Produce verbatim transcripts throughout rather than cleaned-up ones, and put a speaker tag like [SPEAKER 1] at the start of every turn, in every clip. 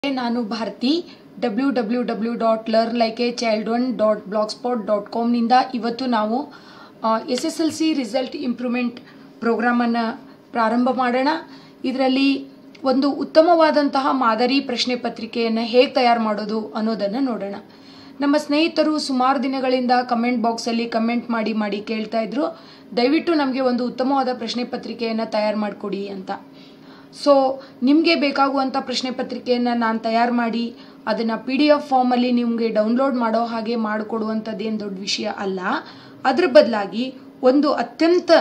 [SPEAKER 1] ನಾನು Bharati W W W dot learn like a child one dot blog spot dot ಕಾಮ್ನಿಂದ ಇವತ್ತು ನಾವು S S L C result improvement ಪ್ರೋಗ್ರಾಮನ್ನು ಪ್ರಾರಂಭ ಮಾಡೋಣ. ಇದರಲ್ಲಿ ಒಂದು ಉತ್ತಮವಾದಂತಹ ಮಾದರಿ ಪ್ರಶ್ನೆ ಪತ್ರಿಕೆಯನ್ನು ಹೇಗೆ ತಯಾರು ಮಾಡೋದು ಅನ್ನೋದನ್ನು ನೋಡೋಣ. ನಮ್ಮ ಸ್ನೇಹಿತರು ಸುಮಾರು ದಿನಗಳಿಂದ ಕಮೆಂಟ್ ಬಾಕ್ಸಲ್ಲಿ ಕಮೆಂಟ್ ಮಾಡಿ ಮಾಡಿ ಕೇಳ್ತಾ ಇದ್ರು, ದಯವಿಟ್ಟು ನಮಗೆ ಒಂದು ಉತ್ತಮವಾದ ಪ್ರಶ್ನೆ ಪತ್ರಿಕೆಯನ್ನು ತಯಾರು ಮಾಡಿಕೊಡಿ ಅಂತ. ಸೊ ನಿಮಗೆ ಬೇಕಾಗುವಂಥ ಪ್ರಶ್ನೆ ಪತ್ರಿಕೆಯನ್ನು ನಾನು ತಯಾರು ಮಾಡಿ ಅದನ್ನು ಪಿ ಡಿ ಎಫ್ ಫಾರ್ಮಲ್ಲಿ ನಿಮಗೆ ಡೌನ್ಲೋಡ್ ಮಾಡೋ ಹಾಗೆ ಮಾಡಿಕೊಡುವಂಥದ್ದೇನು ದೊಡ್ಡ ವಿಷಯ ಅಲ್ಲ. ಅದರ ಬದಲಾಗಿ ಒಂದು ಅತ್ಯಂತ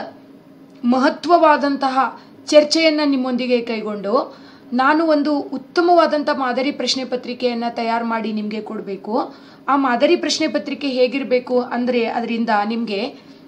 [SPEAKER 1] ಮಹತ್ವವಾದಂತಹ ಚರ್ಚೆಯನ್ನು ನಿಮ್ಮೊಂದಿಗೆ ಕೈಗೊಂಡು ನಾನು ಒಂದು ಉತ್ತಮವಾದಂಥ ಮಾದರಿ ಪ್ರಶ್ನೆ ಪತ್ರಿಕೆಯನ್ನು ತಯಾರು ಮಾಡಿ ನಿಮಗೆ ಕೊಡಬೇಕು. ಆ ಮಾದರಿ ಪ್ರಶ್ನೆ ಪತ್ರಿಕೆ ಹೇಗಿರಬೇಕು ಅಂದರೆ ಅದರಿಂದ ನಿಮಗೆ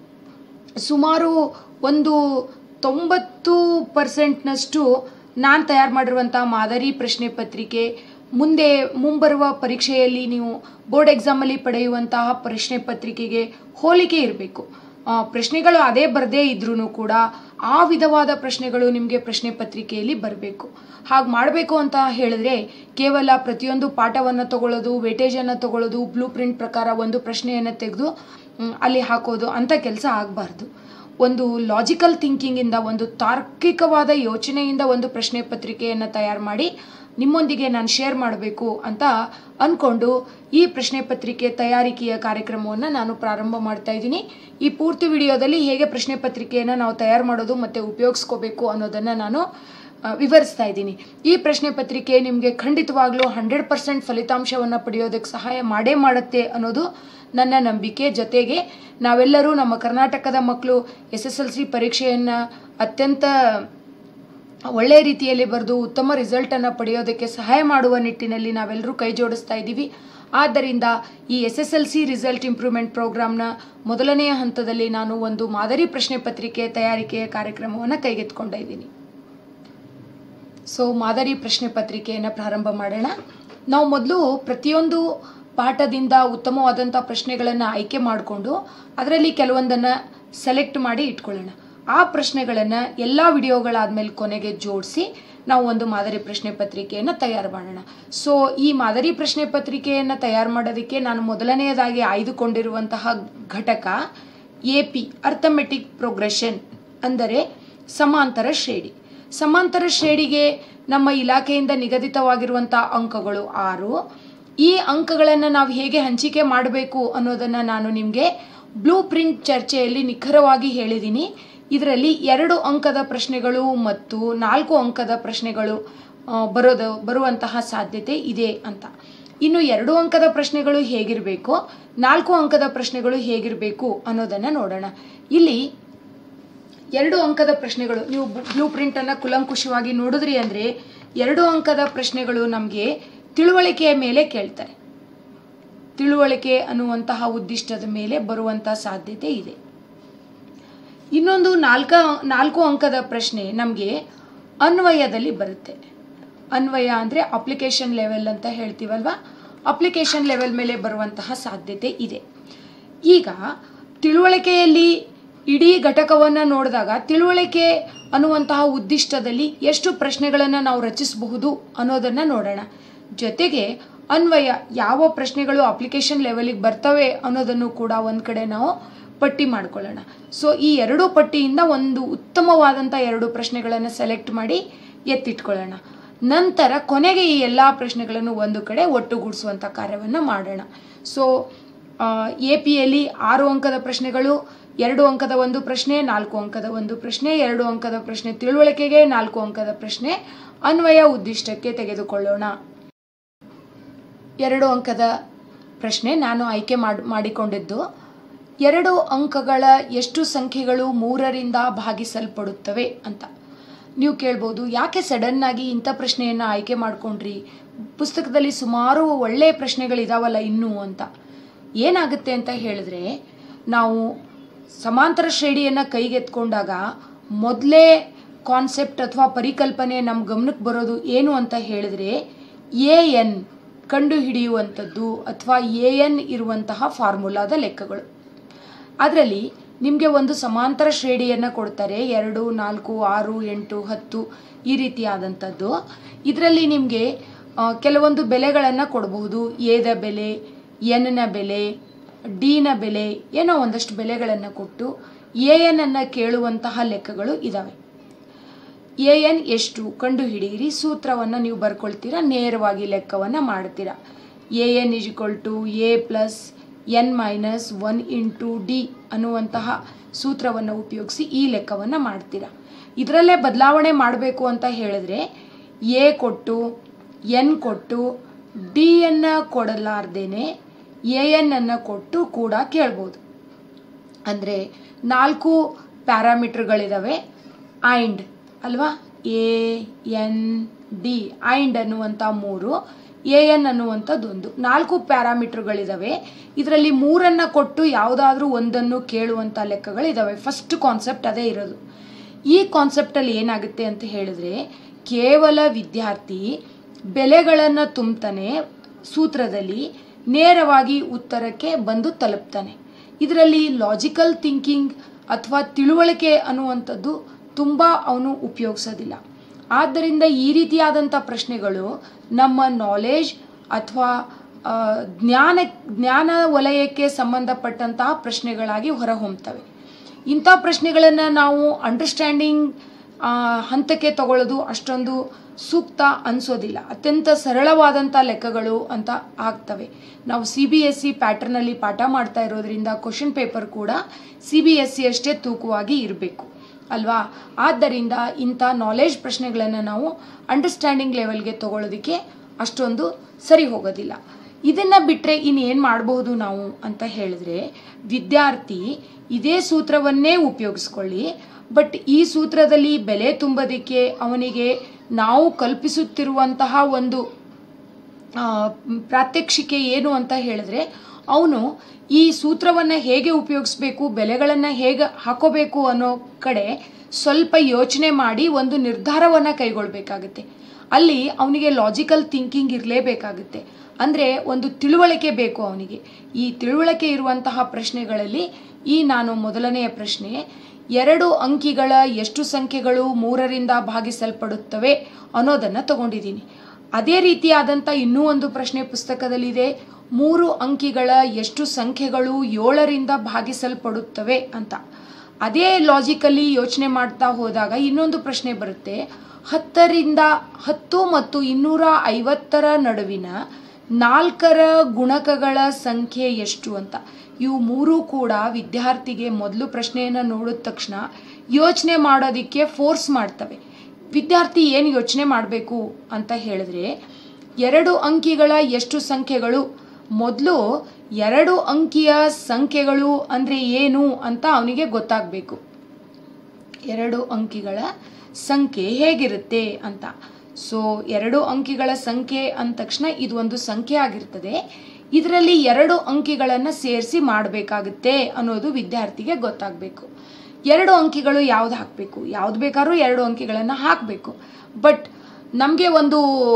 [SPEAKER 1] ಸುಮಾರು ಒಂದು ತೊಂಬತ್ತು ಪರ್ಸೆಂಟ್ನಷ್ಟು ನಾನು ತಯಾರು ಮಾಡಿರುವಂಥ ಮಾದರಿ ಪ್ರಶ್ನೆ ಪತ್ರಿಕೆ ಮುಂದೆ ಮುಂಬರುವ ಪರೀಕ್ಷೆಯಲ್ಲಿ ನೀವು ಬೋರ್ಡ್ ಎಕ್ಸಾಮಲ್ಲಿ ಪಡೆಯುವಂತಹ ಪ್ರಶ್ನೆ ಪತ್ರಿಕೆಗೆ ಹೋಲಿಕೆ ಇರಬೇಕು. ಪ್ರಶ್ನೆಗಳು ಅದೇ ಬರದೇ ಇದ್ರೂ ಕೂಡ ಆ ವಿಧವಾದ ಪ್ರಶ್ನೆಗಳು ನಿಮಗೆ ಪ್ರಶ್ನೆ ಪತ್ರಿಕೆಯಲ್ಲಿ ಬರಬೇಕು. ಹಾಗೆ ಮಾಡಬೇಕು ಅಂತ ಹೇಳಿದ್ರೆ ಕೇವಲ ಪ್ರತಿಯೊಂದು ಪಾಠವನ್ನು ತಗೊಳ್ಳೋದು, ವೇಟೇಜನ್ನು ತಗೊಳ್ಳೋದು, ಬ್ಲೂ ಪ್ರಿಂಟ್ ಪ್ರಕಾರ ಒಂದು ಪ್ರಶ್ನೆಯನ್ನು ತೆಗೆದು ಅಲ್ಲಿ ಹಾಕೋದು ಅಂಥ ಕೆಲಸ ಆಗಬಾರ್ದು. ಒಂದು ಲಾಜಿಕಲ್ ಥಿಂಕಿಂಗಿಂದ, ಒಂದು ತಾರ್ಕಿಕವಾದ ಯೋಚನೆಯಿಂದ ಒಂದು ಪ್ರಶ್ನೆ ಪತ್ರಿಕೆಯನ್ನು ತಯಾರು ಮಾಡಿ ನಿಮ್ಮೊಂದಿಗೆ ನಾನು ಶೇರ್ ಮಾಡಬೇಕು ಅಂತ ಅಂದ್ಕೊಂಡು ಈ ಪ್ರಶ್ನೆ ಪತ್ರಿಕೆ ತಯಾರಿಕೆಯ ಕಾರ್ಯಕ್ರಮವನ್ನು ನಾನು ಪ್ರಾರಂಭ ಮಾಡ್ತಾ ಇದ್ದೀನಿ. ಈ ಪೂರ್ತಿ ವಿಡಿಯೋದಲ್ಲಿ ಹೇಗೆ ಪ್ರಶ್ನೆ ಪತ್ರಿಕೆಯನ್ನು ನಾವು ತಯಾರು ಮಾಡೋದು ಮತ್ತು ಉಪಯೋಗಿಸ್ಕೋಬೇಕು ಅನ್ನೋದನ್ನು ನಾನು ವಿವರಿಸ್ತಾ ಇದ್ದೀನಿ. ಈ ಪ್ರಶ್ನೆ ಪತ್ರಿಕೆ ನಿಮಗೆ ಖಂಡಿತವಾಗ್ಲೂ ಹಂಡ್ರೆಡ್ ಪರ್ಸೆಂಟ್ ಫಲಿತಾಂಶವನ್ನು ಪಡೆಯೋದಕ್ಕೆ ಸಹಾಯ ಮಾಡೇ ಮಾಡುತ್ತೆ ಅನ್ನೋದು ನನ್ನ ನಂಬಿಕೆ. ಜೊತೆಗೆ ನಾವೆಲ್ಲರೂ ನಮ್ಮ ಕರ್ನಾಟಕದ ಮಕ್ಕಳು ಎಸ್ ಎಸ್ ಎಲ್ ಸಿ ಪರೀಕ್ಷೆಯನ್ನು ಅತ್ಯಂತ ಒಳ್ಳೆಯ ರೀತಿಯಲ್ಲಿ ಬರೆದು ಉತ್ತಮ ರಿಸಲ್ಟನ್ನು ಪಡೆಯೋದಕ್ಕೆ ಸಹಾಯ ಮಾಡುವ ನಿಟ್ಟಿನಲ್ಲಿ ನಾವೆಲ್ಲರೂ ಕೈ ಜೋಡಿಸ್ತಾ ಇದ್ದೀವಿ. ಆದ್ದರಿಂದ ಈ S S L C result improvement ಪ್ರೋಗ್ರಾಮ್ನ ಮೊದಲನೆಯ ಹಂತದಲ್ಲಿ ನಾನು ಒಂದು ಮಾದರಿ ಪ್ರಶ್ನೆ ಪತ್ರಿಕೆ ತಯಾರಿಕೆಯ ಕಾರ್ಯಕ್ರಮವನ್ನು ಕೈಗೆತ್ತಿಕೊಂಡಿದ್ದೀನಿ. ಸೊ ಮಾದರಿ ಪ್ರಶ್ನೆ ಪತ್ರಿಕೆಯನ್ನು ಪ್ರಾರಂಭ ಮಾಡೋಣ. ನಾವು ಮೊದಲು ಪ್ರತಿಯೊಂದು ಪಾಠದಿಂದ ಉತ್ತಮವಾದಂಥ ಪ್ರಶ್ನೆಗಳನ್ನು ಆಯ್ಕೆ ಮಾಡಿಕೊಂಡು ಅದರಲ್ಲಿ ಕೆಲವೊಂದನ್ನು ಸೆಲೆಕ್ಟ್ ಮಾಡಿ ಇಟ್ಕೊಳ್ಳೋಣ. ಆ ಪ್ರಶ್ನೆಗಳನ್ನು ಎಲ್ಲ ವಿಡಿಯೋಗಳಾದ್ಮೇಲೆ ಕೊನೆಗೆ ಜೋಡಿಸಿ ನಾವು ಒಂದು ಮಾದರಿ ಪ್ರಶ್ನೆ ಪತ್ರಿಕೆಯನ್ನು ತಯಾರು ಮಾಡೋಣ. ಸೊ ಈ ಮಾದರಿ ಪ್ರಶ್ನೆ ಪತ್ರಿಕೆಯನ್ನು ತಯಾರು ಮಾಡೋದಕ್ಕೆ ನಾನು ಮೊದಲನೆಯದಾಗಿ ಆಯ್ದುಕೊಂಡಿರುವಂತಹ ಘಟಕ ಎ ಪಿ ಅರ್ಥಮೆಟಿಕ್ ಪ್ರೋಗ್ರೆಷನ್, ಅಂದರೆ ಸಮಾಂತರ ಶ್ರೇಣಿ. ಸಮಾಂತರ ಶ್ರೇಣಿಗೆ ನಮ್ಮ ಇಲಾಖೆಯಿಂದ ನಿಗದಿತವಾಗಿರುವಂಥ ಅಂಕಗಳು ಆರು. ಈ ಅಂಕಗಳನ್ನು ನಾವು ಹೇಗೆ ಹಂಚಿಕೆ ಮಾಡಬೇಕು ಅನ್ನೋದನ್ನು ನಾನು ನಿಮಗೆ ಬ್ಲೂ ಪ್ರಿಂಟ್ ಚರ್ಚೆಯಲ್ಲಿ ನಿಖರವಾಗಿ ಹೇಳಿದ್ದೀನಿ. ಇದರಲ್ಲಿ ಎರಡು ಅಂಕದ ಪ್ರಶ್ನೆಗಳು ಮತ್ತು ನಾಲ್ಕು ಅಂಕದ ಪ್ರಶ್ನೆಗಳು ಬರೋದು ಬರುವಂತಹ ಸಾಧ್ಯತೆ ಇದೆ ಅಂತ. ಇನ್ನು ಎರಡು ಅಂಕದ ಪ್ರಶ್ನೆಗಳು ಹೇಗಿರಬೇಕು, ನಾಲ್ಕು ಅಂಕದ ಪ್ರಶ್ನೆಗಳು ಹೇಗಿರಬೇಕು ಅನ್ನೋದನ್ನು ನೋಡೋಣ. ಇಲ್ಲಿ ಎರಡು ಅಂಕದ ಪ್ರಶ್ನೆಗಳು ನೀವು ಬ್ಲೂ ಪ್ರಿಂಟನ್ನು ಕುಲಂಕುಷವಾಗಿ ನೋಡಿದ್ರಿ ಅಂದರೆ ಎರಡು ಅಂಕದ ಪ್ರಶ್ನೆಗಳು ನಮಗೆ ತಿಳುವಳಿಕೆಯ ಮೇಲೆ ಕೇಳ್ತಾರೆ. ತಿಳುವಳಿಕೆ ಅನ್ನುವಂತಹ ಉದ್ದಿಷ್ಟದ ಮೇಲೆ ಬರುವಂಥ ಸಾಧ್ಯತೆ ಇದೆ. ಇನ್ನೊಂದು ನಾಲ್ಕ ನಾಲ್ಕು ಅಂಕದ ಪ್ರಶ್ನೆ ನಮಗೆ ಅನ್ವಯದಲ್ಲಿ ಬರುತ್ತೆ. ಅನ್ವಯ ಅಂದರೆ ಅಪ್ಲಿಕೇಶನ್ ಲೆವೆಲ್ ಅಂತ ಹೇಳ್ತೀವಲ್ವ, ಅಪ್ಲಿಕೇಶನ್ ಲೆವೆಲ್ ಮೇಲೆ ಬರುವಂತಹ ಸಾಧ್ಯತೆ ಇದೆ. ಈಗ ತಿಳುವಳಿಕೆಯಲ್ಲಿ ಇಡೀ ಘಟಕವನ್ನು ನೋಡಿದಾಗ ತಿಳುವಳಿಕೆ ಅನ್ನುವಂತಹ ಉದ್ದಿಷ್ಟದಲ್ಲಿ ಎಷ್ಟು ಪ್ರಶ್ನೆಗಳನ್ನು ನಾವು ರಚಿಸಬಹುದು ಅನ್ನೋದನ್ನು ನೋಡೋಣ. ಜೊತೆಗೆ ಅನ್ವಯ ಯಾವ ಪ್ರಶ್ನೆಗಳು ಅಪ್ಲಿಕೇಶನ್ ಲೆವೆಲಿಗೆ ಬರ್ತವೆ ಅನ್ನೋದನ್ನು ಕೂಡ ಒಂದು ಕಡೆ ನಾವು ಪಟ್ಟಿ ಮಾಡ್ಕೊಳ್ಳೋಣ. ಸೊ ಈ ಎರಡೂ ಪಟ್ಟಿಯಿಂದ ಒಂದು ಉತ್ತಮವಾದಂಥ ಎರಡು ಪ್ರಶ್ನೆಗಳನ್ನು ಸೆಲೆಕ್ಟ್ ಮಾಡಿ ಎತ್ತಿಟ್ಕೊಳ್ಳೋಣ. ನಂತರ ಕೊನೆಗೆ ಈ ಎಲ್ಲ ಪ್ರಶ್ನೆಗಳನ್ನು ಒಂದು ಕಡೆ ಒಟ್ಟುಗೂಡಿಸುವಂಥ ಕಾರ್ಯವನ್ನು ಮಾಡೋಣ. ಸೊ ಎ ಪಿಯಲ್ಲಿ ಆರು ಅಂಕದ ಪ್ರಶ್ನೆಗಳು, ಎರಡು ಅಂಕದ ಒಂದು ಪ್ರಶ್ನೆ, ನಾಲ್ಕು ಅಂಕದ ಒಂದು ಪ್ರಶ್ನೆ, ಎರಡು ಅಂಕದ ಪ್ರಶ್ನೆ ತಿಳುವಳಿಕೆಗೆ, ನಾಲ್ಕು ಅಂಕದ ಪ್ರಶ್ನೆ ಅನ್ವಯ ಉದ್ದಿಷ್ಟಕ್ಕೆ ತೆಗೆದುಕೊಳ್ಳೋಣ. ಎರಡು ಅಂಕದ ಪ್ರಶ್ನೆ ನಾನು ಆಯ್ಕೆ ಮಾಡಿ ಮಾಡಿಕೊಂಡಿದ್ದು ಎರಡು ಅಂಕಗಳ ಎಷ್ಟು ಸಂಖ್ಯೆಗಳು ಮೂರರಿಂದ ಭಾಗಿಸಲ್ಪಡುತ್ತವೆ ಅಂತ. ನೀವು ಕೇಳ್ಬೋದು, ಯಾಕೆ ಸಡನ್ನಾಗಿ ಇಂಥ ಪ್ರಶ್ನೆಯನ್ನು ಆಯ್ಕೆ ಮಾಡಿಕೊಂಡ್ರಿ, ಪುಸ್ತಕದಲ್ಲಿ ಸುಮಾರು ಒಳ್ಳೆಯ ಪ್ರಶ್ನೆಗಳಿದಾವಲ್ಲ ಇನ್ನೂ ಅಂತ. ಏನಾಗುತ್ತೆ ಅಂತ ಹೇಳಿದ್ರೆ, ನಾವು ಸಮಾಂತರ ಶ್ರೇಣಿಯನ್ನು ಕೈಗೆತ್ಕೊಂಡಾಗ ಮೊದಲೇ ಕಾನ್ಸೆಪ್ಟ್ ಅಥವಾ ಪರಿಕಲ್ಪನೆ ನಮ್ಮ ಗಮನಕ್ಕೆ ಬರೋದು ಏನು ಅಂತ ಹೇಳಿದ್ರೆ ಎ ಎನ್ ಕಂಡು ಹಿಡಿಯುವಂಥದ್ದು ಅಥವಾ ಎ ಎನ್ ಇರುವಂತಹ ಫಾರ್ಮುಲಾದ ಲೆಕ್ಕಗಳು. ಅದರಲ್ಲಿ ನಿಮಗೆ ಒಂದು ಸಮಾಂತರ ಶ್ರೇಣಿಯನ್ನು ಕೊಡ್ತಾರೆ, ಎರಡು, ನಾಲ್ಕು, ಆರು, ಎಂಟು, ಹತ್ತು ಈ ರೀತಿಯಾದಂಥದ್ದು. ಇದರಲ್ಲಿ ನಿಮಗೆ ಕೆಲವೊಂದು ಬೆಲೆಗಳನ್ನು ಕೊಡಬಹುದು. ಎದ ಬೆಲೆ, ಎನ್ನ ಬೆಲೆ, ಡಿನ ಬೆಲೆ, ಏನೋ ಒಂದಷ್ಟು ಬೆಲೆಗಳನ್ನು ಕೊಟ್ಟು ಎ ಎನ್ ಅನ್ನು ಕೇಳುವಂತಹ ಲೆಕ್ಕಗಳು ಇದ್ದಾವೆ. ಎ ಎನ್ ಎಷ್ಟು ಕಂಡು ಹಿಡಿಯಿರಿ. ಸೂತ್ರವನ್ನು ನೀವು ಬರ್ಕೊಳ್ತೀರಾ, ನೇರವಾಗಿ ಲೆಕ್ಕವನ್ನು ಮಾಡ್ತೀರಾ. A n is equal to a plus n minus one into d ಅನ್ನುವಂತಹ ಸೂತ್ರವನ್ನು ಉಪಯೋಗಿಸಿ ಈ ಲೆಕ್ಕವನ್ನು ಮಾಡ್ತೀರಾ. ಇದರಲ್ಲೇ ಬದಲಾವಣೆ ಮಾಡಬೇಕು ಅಂತ ಹೇಳಿದ್ರೆ ಎ ಕೊಟ್ಟು ಎನ್ ಕೊಟ್ಟು ಡಿ ಅನ್ನು ಕೊಡಲಾರ್ದೇನೆ ಎ ಎನ್ ಅನ್ನು ಕೊಟ್ಟು ಕೂಡ ಕೇಳ್ಬೋದು. ಅಂದರೆ ನಾಲ್ಕು ಪ್ಯಾರಾಮೀಟರ್ಗಳಿದ್ದಾವೆ. ಐಂಡ್ ಅಲ್ವಾ, ಎ ಎನ್ ಡಿ, ಐಂಡ್ ಅನ್ನುವಂಥ ಮೂರು, ಎ ಎನ್ ಅನ್ನುವಂಥದ್ದೊಂದು, ನಾಲ್ಕು ಪ್ಯಾರಾಮೀಟರ್ಗಳಿದ್ದಾವೆ. ಇದರಲ್ಲಿ ಮೂರನ್ನು ಕೊಟ್ಟು ಯಾವುದಾದ್ರೂ ಒಂದನ್ನು ಕೇಳುವಂಥ ಲೆಕ್ಕಗಳಿದ್ದಾವೆ. ಫಸ್ಟ್ ಕಾನ್ಸೆಪ್ಟ್ ಅದೇ ಇರೋದು. ಈ ಕಾನ್ಸೆಪ್ಟಲ್ಲಿ ಏನಾಗುತ್ತೆ ಅಂತ ಹೇಳಿದ್ರೆ ಕೇವಲ ವಿದ್ಯಾರ್ಥಿ ಬೆಲೆಗಳನ್ನು ತುಂಬ್ತಾನೆ, ಸೂತ್ರದಲ್ಲಿ ನೇರವಾಗಿ ಉತ್ತರಕ್ಕೆ ಬಂದು ತಲುಪ್ತಾನೆ. ಇದರಲ್ಲಿ ಲಾಜಿಕಲ್ ಥಿಂಕಿಂಗ್ ಅಥವಾ ತಿಳುವಳಿಕೆ ಅನ್ನುವಂಥದ್ದು ತುಂಬ ಅವನು ಉಪಯೋಗಿಸೋದಿಲ್ಲ. ಆದ್ದರಿಂದ ಈ ರೀತಿಯಾದಂಥ ಪ್ರಶ್ನೆಗಳು ನಮ್ಮ ನಾಲೆಜ್ ಅಥವಾ ಜ್ಞಾನ ಜ್ಞಾನ ವಲಯಕ್ಕೆ ಸಂಬಂಧಪಟ್ಟಂತಹ ಪ್ರಶ್ನೆಗಳಾಗಿ ಹೊರಹೊಮ್ಮುತ್ತವೆ. ಇಂಥ ಪ್ರಶ್ನೆಗಳನ್ನು ನಾವು ಅಂಡರ್ಸ್ಟ್ಯಾಂಡಿಂಗ್ ಹಂತಕ್ಕೆ ತಗೊಳ್ಳೋದು ಅಷ್ಟೊಂದು ಸೂಕ್ತ ಅನಿಸೋದಿಲ್ಲ. ಅತ್ಯಂತ ಸರಳವಾದಂಥ ಲೆಕ್ಕಗಳು ಅಂತ ಆಗ್ತವೆ. ನಾವು ಸಿ ಬಿ ಎಸ್ ಸಿ ಪ್ಯಾಟರ್ನಲ್ಲಿ ಪಾಠ ಮಾಡ್ತಾ ಇರೋದ್ರಿಂದ ಕ್ವಶನ್ ಪೇಪರ್ ಕೂಡ ಸಿ ಬಿ ಎಸ್ ಸಿ ಅಷ್ಟೇ ತೂಕವಾಗಿ ಇರಬೇಕು ಅಲ್ವಾ. ಆದ್ದರಿಂದ ಇಂಥ ನಾಲೆಜ್ ಪ್ರಶ್ನೆಗಳನ್ನು ನಾವು ಅಂಡರ್ಸ್ಟ್ಯಾಂಡಿಂಗ್ ಲೆವೆಲ್ಗೆ ತಗೊಳ್ಳೋದಕ್ಕೆ ಅಷ್ಟೊಂದು ಸರಿ ಹೋಗೋದಿಲ್ಲ. ಇದನ್ನು ಬಿಟ್ಟರೆ ಇನ್ನೇನು ಮಾಡಬಹುದು ನಾವು ಅಂತ ಹೇಳಿದ್ರೆ, ವಿದ್ಯಾರ್ಥಿ ಇದೇ ಸೂತ್ರವನ್ನೇ ಉಪಯೋಗಿಸ್ಕೊಳ್ಳಿ, ಬಟ್ ಈ ಸೂತ್ರದಲ್ಲಿ ಬೆಲೆ ತುಂಬೋದಕ್ಕೆ ಅವನಿಗೆ ನಾವು ಕಲ್ಪಿಸುತ್ತಿರುವಂತಹ ಒಂದು ಪ್ರಾತ್ಯಕ್ಷಿಕೆ ಏನು ಅಂತ ಹೇಳಿದ್ರೆ, ಅವನು ಈ ಸೂತ್ರವನ್ನು ಹೇಗೆ ಉಪಯೋಗಿಸ್ಬೇಕು, ಬೆಲೆಗಳನ್ನು ಹೇಗೆ ಹಾಕೋಬೇಕು ಅನ್ನೋ ಕಡೆ ಸ್ವಲ್ಪ ಯೋಚನೆ ಮಾಡಿ ಒಂದು ನಿರ್ಧಾರವನ್ನು ಕೈಗೊಳ್ಳಬೇಕಾಗುತ್ತೆ. ಅಲ್ಲಿ ಅವನಿಗೆ ಲಾಜಿಕಲ್ ಥಿಂಕಿಂಗ್ ಇರಲೇಬೇಕಾಗುತ್ತೆ. ಅಂದರೆ ಒಂದು ತಿಳುವಳಿಕೆ ಬೇಕು ಅವನಿಗೆ. ಈ ತಿಳುವಳಿಕೆ ಇರುವಂತಹ ಪ್ರಶ್ನೆಗಳಲ್ಲಿ ಈ ನಾನು ಮೊದಲನೆಯ ಪ್ರಶ್ನೆ, ಎರಡು ಅಂಕಿಗಳ ಎಷ್ಟು ಸಂಖ್ಯೆಗಳು ಮೂರರಿಂದ ಭಾಗಿಸಲ್ಪಡುತ್ತವೆ ಅನ್ನೋದನ್ನು ತಗೊಂಡಿದ್ದೀನಿ. ಅದೇ ರೀತಿಯಾದಂಥ ಇನ್ನೂ ಒಂದು ಪ್ರಶ್ನೆ ಪುಸ್ತಕದಲ್ಲಿದೆ, ಮೂರು ಅಂಕಿಗಳ ಎಷ್ಟು ಸಂಖ್ಯೆಗಳು ಏಳರಿಂದ ಭಾಗಿಸಲ್ಪಡುತ್ತವೆ ಅಂತ. ಅದೇ ಲಾಜಿಕಲಿ ಯೋಚನೆ ಮಾಡ್ತಾ ಹೋದಾಗ ಇನ್ನೊಂದು ಪ್ರಶ್ನೆ ಬರುತ್ತೆ, ಹತ್ತರಿಂದ ಹತ್ತು ಮತ್ತು ಇನ್ನೂರ ಐವತ್ತರ ನಡುವಿನ ನಾಲ್ಕರ ಗುಣಕಗಳ ಸಂಖ್ಯೆ ಎಷ್ಟು ಅಂತ. ಇವು ಮೂರೂ ಕೂಡ ವಿದ್ಯಾರ್ಥಿಗೆ ಮೊದಲು ಪ್ರಶ್ನೆಯನ್ನು ನೋಡಿದ ತಕ್ಷಣ ಯೋಚನೆ ಮಾಡೋದಕ್ಕೆ ಫೋರ್ಸ್ ಮಾಡ್ತವೆ. ವಿದ್ಯಾರ್ಥಿ ಏನು ಯೋಚನೆ ಮಾಡಬೇಕು ಅಂತ ಹೇಳಿದ್ರೆ, ಎರಡು ಅಂಕಿಗಳ ಎಷ್ಟು ಸಂಖ್ಯೆಗಳು, ಮೊದಲು ಎರಡು ಅಂಕಿಯ ಸಂಖ್ಯೆಗಳು ಅಂದರೆ ಏನು ಅಂತ ಅವನಿಗೆ ಗೊತ್ತಾಗಬೇಕು. ಎರಡು ಅಂಕಿಗಳ ಸಂಖ್ಯೆ ಹೇಗಿರುತ್ತೆ ಅಂತ. ಸೊ ಎರಡು ಅಂಕಿಗಳ ಸಂಖ್ಯೆ ಅಂದ ತಕ್ಷಣ ಇದು ಒಂದು ಸಂಖ್ಯೆ ಆಗಿರ್ತದೆ. ಇದರಲ್ಲಿ ಎರಡು ಅಂಕಿಗಳನ್ನು ಸೇರಿಸಿ ಮಾಡಬೇಕಾಗುತ್ತೆ ಅನ್ನೋದು ವಿದ್ಯಾರ್ಥಿಗೆ ಗೊತ್ತಾಗಬೇಕು. ಎರಡು ಅಂಕಿಗಳು ಯಾವ್ದು ಹಾಕಬೇಕು, ಯಾವ್ದು ಬೇಕಾದ್ರೂ ಎರಡು ಅಂಕಿಗಳನ್ನು ಹಾಕಬೇಕು. ಬಟ್ ನಮಗೆ ಒಂದು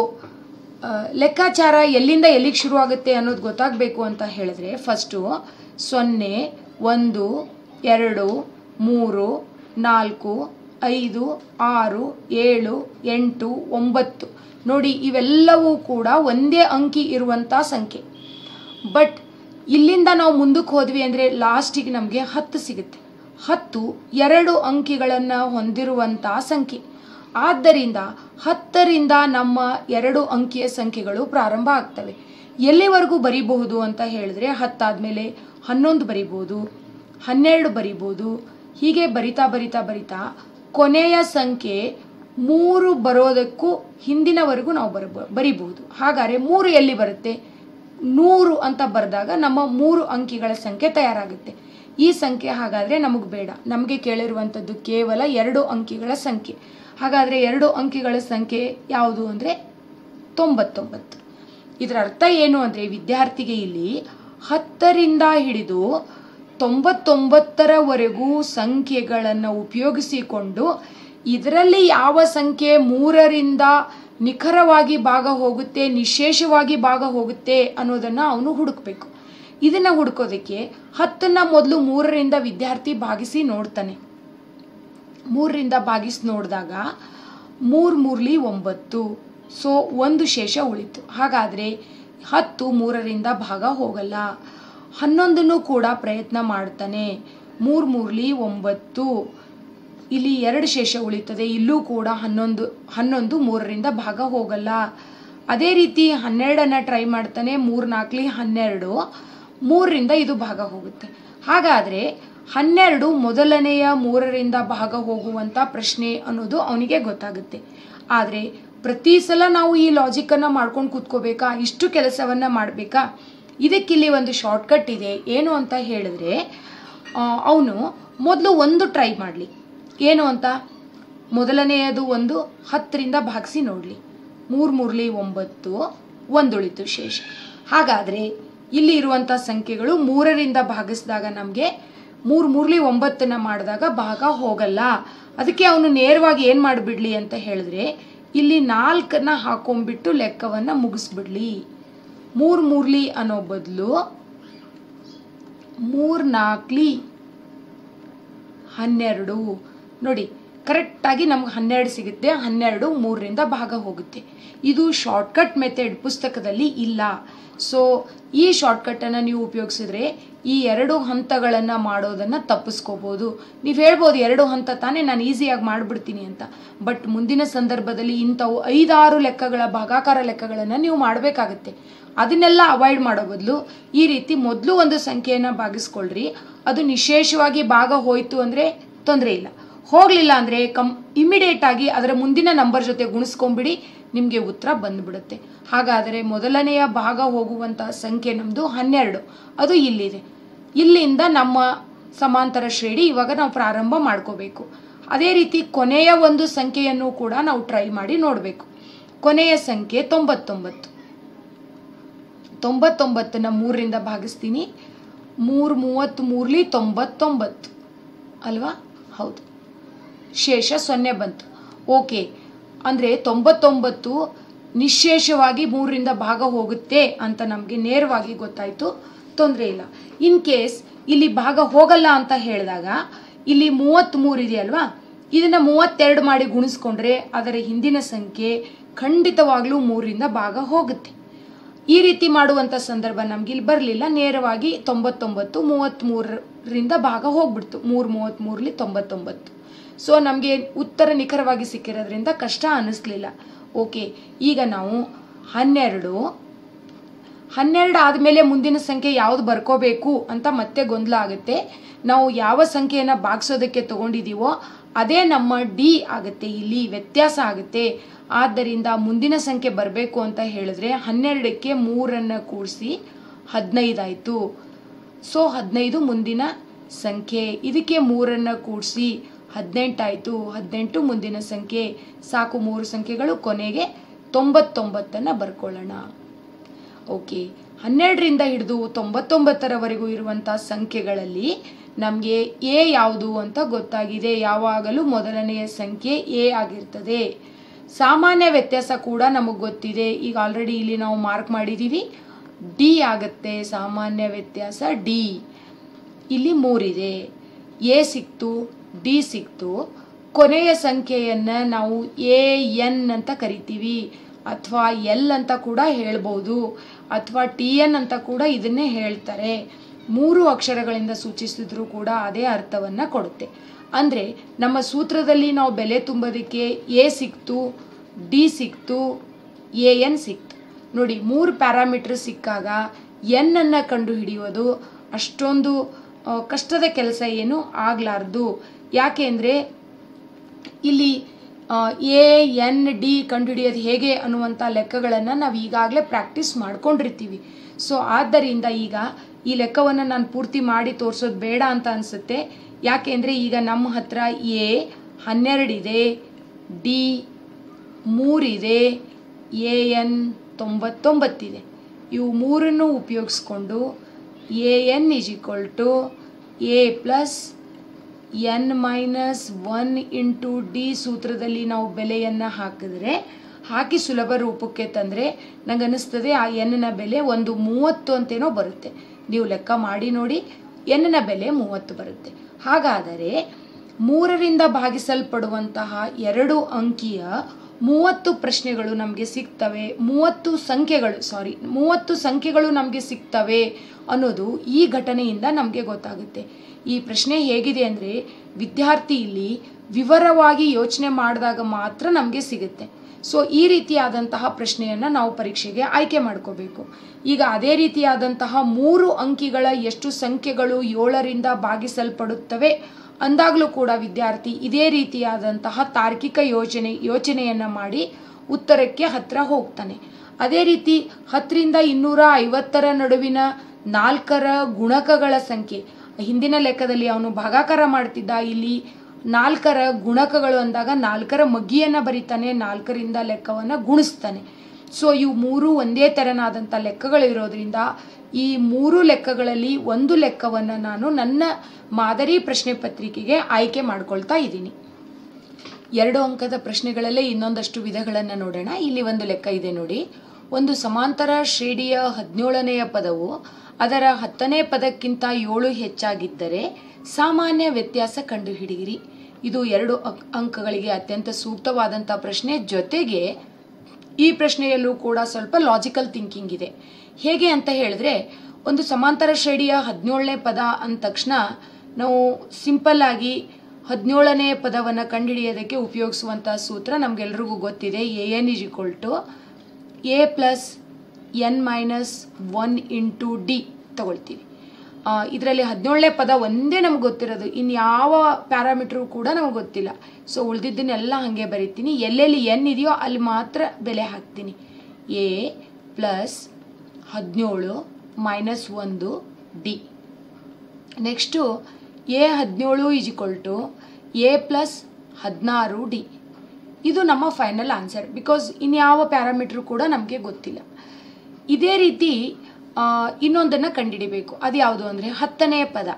[SPEAKER 1] ಲೆಕ್ಕಾಚಾರ ಎಲ್ಲಿಂದ ಎಲ್ಲಿಗೆ ಶುರುವಾಗುತ್ತೆ ಅನ್ನೋದು ಗೊತ್ತಾಗಬೇಕು ಅಂತ ಹೇಳಿದ್ರೆ, ಫಸ್ಟು ಸೊನ್ನೆ, ಒಂದು, ಎರಡು, ಮೂರು, ನಾಲ್ಕು, ಐದು, ಆರು, ಏಳು, ಎಂಟು, ಒಂಬತ್ತು ನೋಡಿ, ಇವೆಲ್ಲವೂ ಕೂಡ ಒಂದೇ ಅಂಕಿ ಇರುವಂಥ ಸಂಖ್ಯೆ. ಬಟ್ ಇಲ್ಲಿಂದ ನಾವು ಮುಂದಕ್ಕೆ ಹೋದ್ವಿ ಅಂದರೆ ಲಾಸ್ಟಿಗೆ ನಮಗೆ ಹತ್ತು ಸಿಗುತ್ತೆ. ಹತ್ತು ಎರಡು ಅಂಕಿಗಳನ್ನು ಹೊಂದಿರುವಂಥ ಸಂಖ್ಯೆ. ಆದ್ದರಿಂದ ಹತ್ತರಿಂದ ನಮ್ಮ ಎರಡು ಅಂಕಿಯ ಸಂಖ್ಯೆಗಳು ಪ್ರಾರಂಭ ಆಗ್ತವೆ. ಎಲ್ಲಿವರೆಗೂ ಬರೀಬಹುದು ಅಂತ ಹೇಳಿದ್ರೆ, ಹತ್ತಾದಮೇಲೆ ಹನ್ನೊಂದು ಬರಿಬೋದು, ಹನ್ನೆರಡು ಬರಿಬೋದು. ಹೀಗೆ ಬರಿತಾ ಬರಿತಾ ಬರಿತಾ ಕೊನೆಯ ಸಂಖ್ಯೆ ಮೂರು ಬರೋದಕ್ಕೂ ಹಿಂದಿನವರೆಗೂ ನಾವು ಬರಬ ಬರಿಬಹುದು. ಹಾಗಾದರೆ ಮೂರು ಎಲ್ಲಿ ಬರುತ್ತೆ, ನೂರು ಅಂತ ಬರೆದಾಗ ನಮ್ಮ ಮೂರು ಅಂಕಿಗಳ ಸಂಖ್ಯೆ ತಯಾರಾಗುತ್ತೆ. ಈ ಸಂಖ್ಯೆ ಹಾಗಾದರೆ ನಮಗೆ ಬೇಡ. ನಮಗೆ ಕೇಳಿರುವಂಥದ್ದು ಕೇವಲ ಎರಡು ಅಂಕಿಗಳ ಸಂಖ್ಯೆ. ಹಾಗಾದರೆ ಎರಡು ಅಂಕಿಗಳ ಸಂಖ್ಯೆ ಯಾವುದು ಅಂದರೆ ತೊಂಬತ್ತೊಂಬತ್ತು. ಇದರ ಅರ್ಥ ಏನು ಅಂದರೆ, ವಿದ್ಯಾರ್ಥಿಗೆ ಇಲ್ಲಿ ಹತ್ತರಿಂದ ಹಿಡಿದು ತೊಂಬತ್ತೊಂಬತ್ತರವರೆಗೂ ಸಂಖ್ಯೆಗಳನ್ನು ಉಪಯೋಗಿಸಿಕೊಂಡು ಇದರಲ್ಲಿ ಯಾವ ಸಂಖ್ಯೆ ಮೂರರಿಂದ ನಿಖರವಾಗಿ ಭಾಗ ಹೋಗುತ್ತೆ, ನಿಶೇಷವಾಗಿ ಭಾಗ ಹೋಗುತ್ತೆ ಅನ್ನೋದನ್ನು ಅವನು ಹುಡುಕಬೇಕು. ಇದನ್ನು ಹುಡುಕೋದಕ್ಕೆ ಹತ್ತನ್ನು ಮೊದಲು ಮೂರರಿಂದ ವಿದ್ಯಾರ್ಥಿ ಭಾಗಿಸಿ ನೋಡ್ತಾನೆ. ಮೂರರಿಂದ ಭಾಗಿಸಿ ನೋಡಿದಾಗ ಮೂರು ಮೂರ್ಲಿ ಒಂಬತ್ತು, ಸೊ ಒಂದು ಶೇಷ ಉಳಿತು. ಹಾಗಾದರೆ ಹತ್ತು ಮೂರರಿಂದ ಭಾಗ ಹೋಗಲ್ಲ. ಹನ್ನೊಂದನ್ನು ಕೂಡ ಪ್ರಯತ್ನ ಮಾಡ್ತಾನೆ. ಮೂರು ಮೂರಲಿ ಒಂಬತ್ತು, ಇಲ್ಲಿ ಎರಡು ಶೇಷ ಉಳಿತದೆ. ಇಲ್ಲೂ ಕೂಡ ಹನ್ನೊಂದು ಹನ್ನೊಂದು ಮೂರರಿಂದ ಭಾಗ ಹೋಗಲ್ಲ. ಅದೇ ರೀತಿ ಹನ್ನೆರಡನ್ನು ಟ್ರೈ ಮಾಡ್ತಾನೆ. ಮೂರು ನಾಲ್ಕಲಿ ಹನ್ನೆರಡು, ಮೂರರಿಂದ ಇದು ಭಾಗ ಹೋಗುತ್ತೆ. ಹಾಗಾದರೆ ಹನ್ನೆರಡು ಮೊದಲನೆಯ ಮೂರರಿಂದ ಭಾಗ ಹೋಗುವಂಥ ಪ್ರಶ್ನೆ ಅನ್ನೋದು ಅವನಿಗೆ ಗೊತ್ತಾಗುತ್ತೆ. ಆದರೆ ಪ್ರತಿ ಸಲ ನಾವು ಈ ಲಾಜಿಕನ್ನು ಮಾಡ್ಕೊಂಡು ಕೂತ್ಕೋಬೇಕಾ? ಇಷ್ಟು ಕೆಲಸವನ್ನು ಮಾಡಬೇಕಾ? ಇದಕ್ಕಿಲ್ಲಿ ಒಂದು ಶಾರ್ಟ್ಕಟ್ ಇದೆ. ಏನು ಅಂತ ಹೇಳಿದ್ರೆ, ಅವನು ಮೊದಲು ಒಂದು ಟ್ರೈ ಮಾಡಲಿ. ಏನು ಅಂತ? ಮೊದಲನೆಯದು ಒಂದು ಹತ್ತರಿಂದ ಭಾಗಿಸಿ ನೋಡಲಿ. ಮೂರು ಮೂರಲಿ ಒಂಬತ್ತು, ಒಂದುಳಿತು ಶೇಷ. ಹಾಗಾದರೆ ಇಲ್ಲಿ ಇರುವಂಥ ಸಂಖ್ಯೆಗಳು ಮೂರರಿಂದ ಭಾಗಿಸಿದಾಗ ನಮಗೆ ಮೂರು ಮೂರಲಿ ಒಂಬತ್ತನ್ನು ಮಾಡಿದಾಗ ಭಾಗ ಹೋಗಲ್ಲ. ಅದಕ್ಕೆ ಅವನು ನೇರವಾಗಿ ಏನು ಮಾಡಿಬಿಡ್ಲಿ ಅಂತ ಹೇಳಿದ್ರೆ, ಇಲ್ಲಿ ನಾಲ್ಕನ್ನು ಹಾಕೊಂಡ್ಬಿಟ್ಟು ಲೆಕ್ಕವನ್ನು ಮುಗಿಸ್ಬಿಡ್ಲಿ. ಮೂರು ಮೂರಲಿ ಅನ್ನೋ ಬದಲು ಮೂರು ನಾಲ್ಕಲಿ ಹನ್ನೆರಡು. ನೋಡಿ, ಕರೆಕ್ಟಾಗಿ ನಮ್ಗೆ ಹನ್ನೆರಡು ಸಿಗುತ್ತೆ. ಹನ್ನೆರಡು ಮೂರರಿಂದ ಭಾಗ ಹೋಗುತ್ತೆ. ಇದು ಶಾರ್ಟ್ಕಟ್ ಮೆಥಡ್ ಪುಸ್ತಕದಲ್ಲಿ ಇಲ್ಲ. ಸೊ ಈ ಶಾರ್ಟ್ಕಟ್ಟನ್ನು ನೀವು ಉಪಯೋಗಿಸಿದ್ರೆ ಈ ಎರಡು ಹಂತಗಳನ್ನು ಮಾಡೋದನ್ನು ತಪ್ಪಿಸ್ಕೋಬೋದು. ನೀವು ಹೇಳ್ಬೋದು ಎರಡು ಹಂತ ತಾನೇ, ನಾನು ಈಸಿಯಾಗಿ ಮಾಡಿಬಿಡ್ತೀನಿ ಅಂತ. ಬಟ್ ಮುಂದಿನ ಸಂದರ್ಭದಲ್ಲಿ ಇಂಥವು ಐದಾರು ಲೆಕ್ಕಗಳ ಭಾಗಾಕಾರ ಲೆಕ್ಕಗಳನ್ನು ನೀವು ಮಾಡಬೇಕಾಗತ್ತೆ. ಅದನ್ನೆಲ್ಲ ಅವಾಯ್ಡ್ ಮಾಡೋ ಬದಲು ಈ ರೀತಿ ಮೊದಲು ಒಂದು ಸಂಖ್ಯೆಯನ್ನು ಭಾಗಿಸ್ಕೊಳ್ರಿ. ಅದು ನಿಶೇಷವಾಗಿ ಭಾಗ ಹೋಯಿತು ಅಂದರೆ ತೊಂದರೆ ಇಲ್ಲ. ಹೋಗಲಿಲ್ಲ ಅಂದರೆ ಕಮ್ ಇಮಿಡಿಯೇಟಾಗಿ ಅದರ ಮುಂದಿನ ನಂಬರ್ ಜೊತೆ ಗುಣಿಸ್ಕೊಂಬಿಡಿ, ನಿಮಗೆ ಉತ್ತರ ಬಂದುಬಿಡುತ್ತೆ. ಹಾಗಾದರೆ ಮೊದಲನೆಯ ಭಾಗ ಹೋಗುವಂಥ ಸಂಖ್ಯೆ ನಮ್ಮದು ಹನ್ನೆರಡು, ಅದು ಇಲ್ಲಿದೆ. ಇಲ್ಲಿಂದ ನಮ್ಮ ಸಮಾಂತರ ಶ್ರೇಣಿ ಇವಾಗ ನಾವು ಪ್ರಾರಂಭ ಮಾಡ್ಕೋಬೇಕು. ಅದೇ ರೀತಿ ಕೊನೆಯ ಒಂದು ಸಂಖ್ಯೆಯನ್ನು ಕೂಡ ನಾವು ಟ್ರೈ ಮಾಡಿ ನೋಡಬೇಕು. ಕೊನೆಯ ಸಂಖ್ಯೆ ತೊಂಬತ್ತೊಂಬತ್ತು. ತೊಂಬತ್ತೊಂಬತ್ತನ್ನು ಮೂರರಿಂದ ಭಾಗಿಸ್ತೀನಿ. ಮೂರು ಮೂವತ್ತು ಮೂರಲಿ ತೊಂಬತ್ತೊಂಬತ್ತು ಅಲ್ವಾ? ಹೌದು. ಶೇಷ ಸೊನ್ನೆ ಬಂತು. ಓಕೆ, ಅಂದರೆ ತೊಂಬತ್ತೊಂಬತ್ತು ನಿಶೇಷವಾಗಿ ಮೂರರಿಂದ ಭಾಗ ಹೋಗುತ್ತೆ ಅಂತ ನಮಗೆ ನೇರವಾಗಿ ಗೊತ್ತಾಯಿತು. ತೊಂದರೆ ಇಲ್ಲ. ಇನ್ ಕೇಸ್ ಇಲ್ಲಿ ಭಾಗ ಹೋಗಲ್ಲ ಅಂತ ಹೇಳಿದಾಗ ಇಲ್ಲಿ ಮೂವತ್ತ್ಮೂರು ಇದೆಯಲ್ವಾ, ಇದನ್ನು ಮೂವತ್ತೆರಡು ಮಾಡಿ ಗುಣಿಸ್ಕೊಂಡ್ರೆ ಅದರ ಹಿಂದಿನ ಸಂಖ್ಯೆ ಖಂಡಿತವಾಗ್ಲೂ ಮೂರರಿಂದ ಭಾಗ ಹೋಗುತ್ತೆ. ಈ ರೀತಿ ಮಾಡುವಂಥ ಸಂದರ್ಭ ನಮ್ಗೆ ಇಲ್ಲಿ ಬರಲಿಲ್ಲ. ನೇರವಾಗಿ ತೊಂಬತ್ತೊಂಬತ್ತು ಮೂವತ್ತ್ಮೂರರಿಂದ ಭಾಗ ಹೋಗ್ಬಿಡ್ತು. ಮೂರು ಮೂವತ್ತ್ಮೂರಲಿ ತೊಂಬತ್ತೊಂಬತ್ತು. ಸೊ ನಮಗೆ ಉತ್ತರ ನಿಖರವಾಗಿ ಸಿಕ್ಕಿರೋದ್ರಿಂದ ಕಷ್ಟ ಅನ್ನಿಸ್ಲಿಲ್ಲ. ಓಕೆ, ಈಗ ನಾವು ಹನ್ನೆರಡು ಹನ್ನೆರಡು ಆದಮೇಲೆ ಮುಂದಿನ ಸಂಖ್ಯೆ ಯಾವುದು ಬರ್ಕೋಬೇಕು ಅಂತ ಮತ್ತೆ ಗೊಂದಲ ಆಗುತ್ತೆ. ನಾವು ಯಾವ ಸಂಖ್ಯೆಯನ್ನು ಭಾಗಿಸೋದಕ್ಕೆ ತೊಗೊಂಡಿದ್ದೀವೋ ಅದೇ ನಮ್ಮ ಡಿ ಆಗುತ್ತೆ. ಇಲ್ಲಿ ವ್ಯತ್ಯಾಸ ಆಗುತ್ತೆ. ಆದ್ದರಿಂದ ಮುಂದಿನ ಸಂಖ್ಯೆ ಬರಬೇಕು ಅಂತ ಹೇಳಿದ್ರೆ ಹನ್ನೆರಡಕ್ಕೆ ಮೂರನ್ನು ಕೂಡಿಸಿ ಹದಿನೈದು ಆಯಿತು. ಸೊ ಹದಿನೈದು ಮುಂದಿನ ಸಂಖ್ಯೆ. ಇದಕ್ಕೆ ಮೂರನ್ನು ಕೂಡಿಸಿ ಹದಿನೆಂಟಾಯಿತು. ಹದಿನೆಂಟು ಮುಂದಿನ ಸಂಖ್ಯೆ. ಸಾಕು, ಮೂರು ಸಂಖ್ಯೆಗಳು. ಕೊನೆಗೆ ತೊಂಬತ್ತೊಂಬತ್ತನ್ನು ಬರ್ಕೊಳ್ಳೋಣ. ಓಕೆ, ಹನ್ನೆರಡರಿಂದ ಹಿಡಿದು ತೊಂಬತ್ತೊಂಬತ್ತರವರೆಗೂ ಇರುವಂಥ ಸಂಖ್ಯೆಗಳಲ್ಲಿ ನಮಗೆ ಎ ಯಾವುದು ಅಂತ ಗೊತ್ತಾಗಿದೆ. ಯಾವಾಗಲೂ ಮೊದಲನೆಯ ಸಂಖ್ಯೆ ಎ ಆಗಿರ್ತದೆ. ಸಾಮಾನ್ಯ ವ್ಯತ್ಯಾಸ ಕೂಡ ನಮಗೆ ಗೊತ್ತಿದೆ. ಈಗ ಆಲ್ರೆಡಿ ಇಲ್ಲಿ ನಾವು ಮಾರ್ಕ್ ಮಾಡಿದ್ದೀವಿ. ಡಿ ಆಗುತ್ತೆ ಸಾಮಾನ್ಯ ವ್ಯತ್ಯಾಸ. ಡಿ ಇಲ್ಲಿ ಮೂರಿದೆ. ಎ ಸಿಕ್ತು, ಡಿ ಸಿಕ್ತು. ಕೊನೆಯ ಸಂಖ್ಯೆಯನ್ನು ನಾವು ಎ ಎನ್ ಅಂತ ಕರಿತೀವಿ, ಅಥವಾ ಎಲ್ ಅಂತ ಕೂಡ ಹೇಳ್ಬೋದು, ಅಥವಾ ಟಿ ಎನ್ ಅಂತ ಕೂಡ ಇದನ್ನೇ ಹೇಳ್ತಾರೆ. ಮೂರು ಅಕ್ಷರಗಳಿಂದ ಸೂಚಿಸಿದ್ರೂ ಕೂಡ ಅದೇ ಅರ್ಥವನ್ನು ಕೊಡುತ್ತೆ. ಅಂದರೆ ನಮ್ಮ ಸೂತ್ರದಲ್ಲಿ ನಾವು ಬೆಲೆ ತುಂಬೋದಕ್ಕೆ ಎ ಸಿಕ್ತು, ಡಿ ಸಿಕ್ತು, ಎ ಎನ್ ಸಿಕ್ತು. ನೋಡಿ, ಮೂರು ಪ್ಯಾರಾಮೀಟರ್ ಸಿಕ್ಕಾಗ ಎನ್ ಅನ್ನು ಕಂಡು ಹಿಡಿಯೋದು ಅಷ್ಟೊಂದು ಕಷ್ಟದ ಕೆಲಸ ಏನು ಆಗಲಾರ್ದು. ಯಾಕೆ ಅಂದರೆ ಇಲ್ಲಿ ಎ ಎನ್ ಡಿ ಕಂಡುಹಿಡಿಯೋದು ಹೇಗೆ ಅನ್ನುವಂಥ ಲೆಕ್ಕಗಳನ್ನು ನಾವು ಈಗಾಗಲೇ ಪ್ರಾಕ್ಟೀಸ್ ಮಾಡ್ಕೊಂಡಿರ್ತೀವಿ. ಸೊ ಆದ್ದರಿಂದ ಈಗ ಈ ಲೆಕ್ಕವನ್ನು ನಾನು ಪೂರ್ತಿ ಮಾಡಿ ತೋರಿಸೋದು ಬೇಡ ಅಂತ ಅನಿಸುತ್ತೆ. ಯಾಕೆಂದರೆ ಈಗ ನಮ್ಮ ಹತ್ರ ಎ ಹನ್ನೆರಡಿದೆ, ಡಿ ಮೂರಿದೆ, ಎ ಎನ್ ತೊಂಬತ್ತೊಂಬತ್ತಿದೆ. ಇವು ಮೂರನ್ನು ಉಪಯೋಗಿಸ್ಕೊಂಡು a n is equal to a plus n minus one into d ಸೂತ್ರದಲ್ಲಿ ನಾವು ಬೆಲೆಯನ್ನು ಹಾಕಿದ್ರೆ, ಹಾಕಿ ಸುಲಭ ರೂಪಕ್ಕೆ ತಂದರೆ ನನಗನ್ನಿಸ್ತದೆ ಆ ಎನ್ನ ಬೆಲೆ ಒಂದು ಮೂವತ್ತು ಅಂತೇನೋ ಬರುತ್ತೆ. ನೀವು ಲೆಕ್ಕ ಮಾಡಿ ನೋಡಿ, ಎನ್ನ ಬೆಲೆ ಮೂವತ್ತು ಬರುತ್ತೆ. ಹಾಗಾದರೆ ಮೂರರಿಂದ ಭಾಗಿಸಲ್ಪಡುವಂತಹ ಎರಡು ಅಂಕಿಯ ಮೂವತ್ತು ಪ್ರಶ್ನೆಗಳು ನಮಗೆ ಸಿಗ್ತವೆ, ಮೂವತ್ತು ಸಂಖ್ಯೆಗಳು ಸಾರಿ ಮೂವತ್ತು ಸಂಖ್ಯೆಗಳು ನಮಗೆ ಸಿಗ್ತವೆ ಅನ್ನೋದು ಈ ಘಟನೆಯಿಂದ ನಮಗೆ ಗೊತ್ತಾಗುತ್ತೆ. ಈ ಪ್ರಶ್ನೆ ಹೇಗಿದೆ ಅಂದರೆ ವಿದ್ಯಾರ್ಥಿ ಇಲ್ಲಿ ವಿವರವಾಗಿ ಯೋಚನೆ ಮಾಡಿದಾಗ ಮಾತ್ರ ನಮಗೆ ಸಿಗುತ್ತೆ. ಸೊ ಈ ರೀತಿಯಾದಂತಹ ಪ್ರಶ್ನೆಯನ್ನು ನಾವು ಪರೀಕ್ಷೆಗೆ ಆಯ್ಕೆ ಮಾಡ್ಕೋಬೇಕು. ಈಗ ಅದೇ ರೀತಿಯಾದಂತಹ ಮೂರು ಅಂಕಿಗಳ ಎಷ್ಟು ಸಂಖ್ಯೆಗಳು ಏಳರಿಂದ ಭಾಗಿಸಲ್ಪಡುತ್ತವೆ ಅಂದಾಗಲೂ ಕೂಡ ವಿದ್ಯಾರ್ಥಿ ಇದೇ ರೀತಿಯಾದಂತಹ ತಾರ್ಕಿಕ ಯೋಚನೆ ಯೋಚನೆಯನ್ನು ಮಾಡಿ ಉತ್ತರಕ್ಕೆ ಹತ್ತಿರ ಹೋಗ್ತಾನೆ. ಅದೇ ರೀತಿ ಹತ್ತರಿಂದ ಇನ್ನೂರ ಐವತ್ತರ ನಡುವಿನ ನಾಲ್ಕರ ಗುಣಕಗಳ ಸಂಖ್ಯೆ, ಹಿಂದಿನ ಲೆಕ್ಕದಲ್ಲಿ ಅವನು ಭಾಗಾಕಾರ ಮಾಡ್ತಿದ್ದ, ಇಲ್ಲಿ ನಾಲ್ಕರ ಗುಣಕಗಳು ಅಂದಾಗ ನಾಲ್ಕರ ಮಗ್ಗಿಯನ್ನು ಬರೀತಾನೆ, ನಾಲ್ಕರಿಂದ ಲೆಕ್ಕವನ್ನು ಗುಣಿಸ್ತಾನೆ. ಸೊ ಇವು ಮೂರು ಒಂದೇ ತೆರನಾದಂಥ ಲೆಕ್ಕಗಳಿರೋದ್ರಿಂದ ಈ ಮೂರು ಲೆಕ್ಕಗಳಲ್ಲಿ ಒಂದು ಲೆಕ್ಕವನ್ನು ನಾನು ನನ್ನ ಮಾದರಿ ಪ್ರಶ್ನೆ ಪತ್ರಿಕೆಗೆ ಆಯ್ಕೆ ಮಾಡ್ಕೊಳ್ತಾ ಇದ್ದೀನಿ. ಎರಡು ಅಂಕದ ಪ್ರಶ್ನೆಗಳಲ್ಲೇ ಇನ್ನೊಂದಷ್ಟು ವಿಧಗಳನ್ನು ನೋಡೋಣ. ಇಲ್ಲಿ ಒಂದು ಲೆಕ್ಕ ಇದೆ ನೋಡಿ. ಒಂದು ಸಮಾಂತರ ಶ್ರೇಣಿಯ ಹದಿನೇಳನೆಯ ಪದವು ಅದರ ಹತ್ತನೇ ಪದಕ್ಕಿಂತ ಏಳು ಹೆಚ್ಚಾಗಿದ್ದರೆ ಸಾಮಾನ್ಯ ವ್ಯತ್ಯಾಸ ಕಂಡುಹಿಡಿಯಿರಿ. ಇದು ಎರಡು ಅಂಕಗಳಿಗೆ ಅತ್ಯಂತ ಸೂಕ್ತವಾದಂಥ ಪ್ರಶ್ನೆ. ಜೊತೆಗೆ ಈ ಪ್ರಶ್ನೆಯಲ್ಲೂ ಕೂಡ ಸ್ವಲ್ಪ ಲಾಜಿಕಲ್ ಥಿಂಕಿಂಗ್ ಇದೆ. ಹೇಗೆ ಅಂತ ಹೇಳಿದ್ರೆ, ಒಂದು ಸಮಾಂತರ ಶ್ರೇಣಿಯ ಹದಿನೇಳನೇ ಪದ ಅಂದ ತಕ್ಷಣ ನಾವು ಸಿಂಪಲ್ ಆಗಿ ಹದಿನೇಳನೇ ಪದವನ್ನು ಕಂಡುಹಿಡಿಯೋದಕ್ಕೆ ಉಪಯೋಗಿಸುವಂಥ ಸೂತ್ರ ನಮಗೆಲ್ರಿಗೂ ಗೊತ್ತಿದೆ. A n is equal to a plus n minus one into d ತಗೊಳ್ತೀವಿ. ಇದರಲ್ಲಿ ಹದಿನೇಳನೇ ಪದ ಒಂದೇ ನಮ್ಗೆ ಗೊತ್ತಿರೋದು, ಇನ್ಯಾವ ಪ್ಯಾರಾಮೀಟ್ರು ಕೂಡ ನಮಗೆ ಗೊತ್ತಿಲ್ಲ. ಸೊ ಉಳಿದಿದ್ದನ್ನೆಲ್ಲ ಹಾಗೆ ಬರಿತೀನಿ. ಎಲ್ಲೆಲ್ಲಿ ಎನ್ ಇದೆಯೋ ಅಲ್ಲಿ ಮಾತ್ರ ಬೆಲೆ ಹಾಕ್ತೀನಿ. ಎ ಪ್ಲಸ್ ಹದಿನೇಳು ಮೈನಸ್ ಒಂದು ಡಿ. ನೆಕ್ಸ್ಟು ಎ ಹದಿನೇಳು is equal to a plus ಹದಿನಾರು ಡಿ. ಇದು ನಮ್ಮ ಫೈನಲ್ ಆನ್ಸರ್, ಬಿಕಾಸ್ ಇನ್ಯಾವ ಪ್ಯಾರಾಮೀಟ್ರು ಕೂಡ ನಮಗೆ ಗೊತ್ತಿಲ್ಲ. ಇದೇ ರೀತಿ ಇನ್ನೊಂದನ್ನು ಕಂಡುಹಿಡಿಬೇಕು. ಅದು ಯಾವುದು ಅಂದರೆ ಹತ್ತನೇ ಪದ.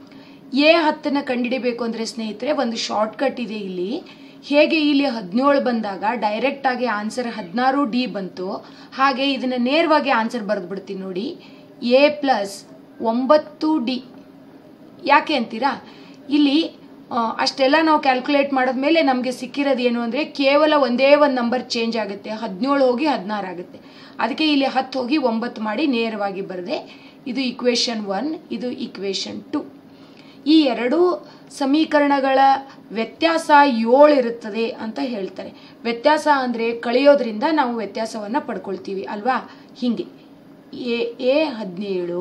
[SPEAKER 1] ಎ ಹತ್ತನ್ನು ಕಂಡುಹಿಡಿಬೇಕು ಅಂದರೆ ಸ್ನೇಹಿತರೆ ಒಂದು ಶಾರ್ಟ್ಕಟ್ ಇದೆ ಇಲ್ಲಿ. ಹೇಗೆ ಇಲ್ಲಿ ಹದಿನೇಳು ಬಂದಾಗ ಡೈರೆಕ್ಟಾಗಿ ಆನ್ಸರ್ ಹದಿನಾರು ಡಿ ಬಂತು, ಹಾಗೆ ಇದನ್ನು ನೇರವಾಗಿ ಆನ್ಸರ್ ಬರೆದ್ಬಿಡ್ತೀನಿ ನೋಡಿ. ಎ ಪ್ಲಸ್ ಒಂಬತ್ತು ಡಿ. ಯಾಕೆ ಅಂತೀರಾ? ಇಲ್ಲಿ ಅಷ್ಟೆಲ್ಲ ನಾವು ಕ್ಯಾಲ್ಕುಲೇಟ್ ಮಾಡಿದ್ಮೇಲೆ ನಮಗೆ ಸಿಕ್ಕಿರೋದು ಏನು ಅಂದರೆ ಕೇವಲ ಒಂದೇ ಒಂದು ನಂಬರ್ ಚೇಂಜ್ ಆಗುತ್ತೆ. ಹದಿನೇಳು ಹೋಗಿ ಹದಿನಾರು ಆಗುತ್ತೆ. ಅದಕ್ಕೆ ಇಲ್ಲಿ ಹತ್ತು ಹೋಗಿ ಒಂಬತ್ತು ಮಾಡಿ ನೇರವಾಗಿ ಬರೆದೆ. ಇದು ಇಕ್ವೇಷನ್ ಒನ್, ಇದು ಇಕ್ವೇಷನ್ ಟು. ಈ ಎರಡೂ ಸಮೀಕರಣಗಳ ವ್ಯತ್ಯಾಸ ಏಳು ಇರುತ್ತದೆ ಅಂತ ಹೇಳ್ತಾರೆ. ವ್ಯತ್ಯಾಸ ಅಂದರೆ ಕಳೆಯೋದ್ರಿಂದ ನಾವು ವ್ಯತ್ಯಾಸವನ್ನು ಪಡ್ಕೊಳ್ತೀವಿ ಅಲ್ವಾ? ಹೀಗೆ ಎ ಎ ಹದಿನೇಳು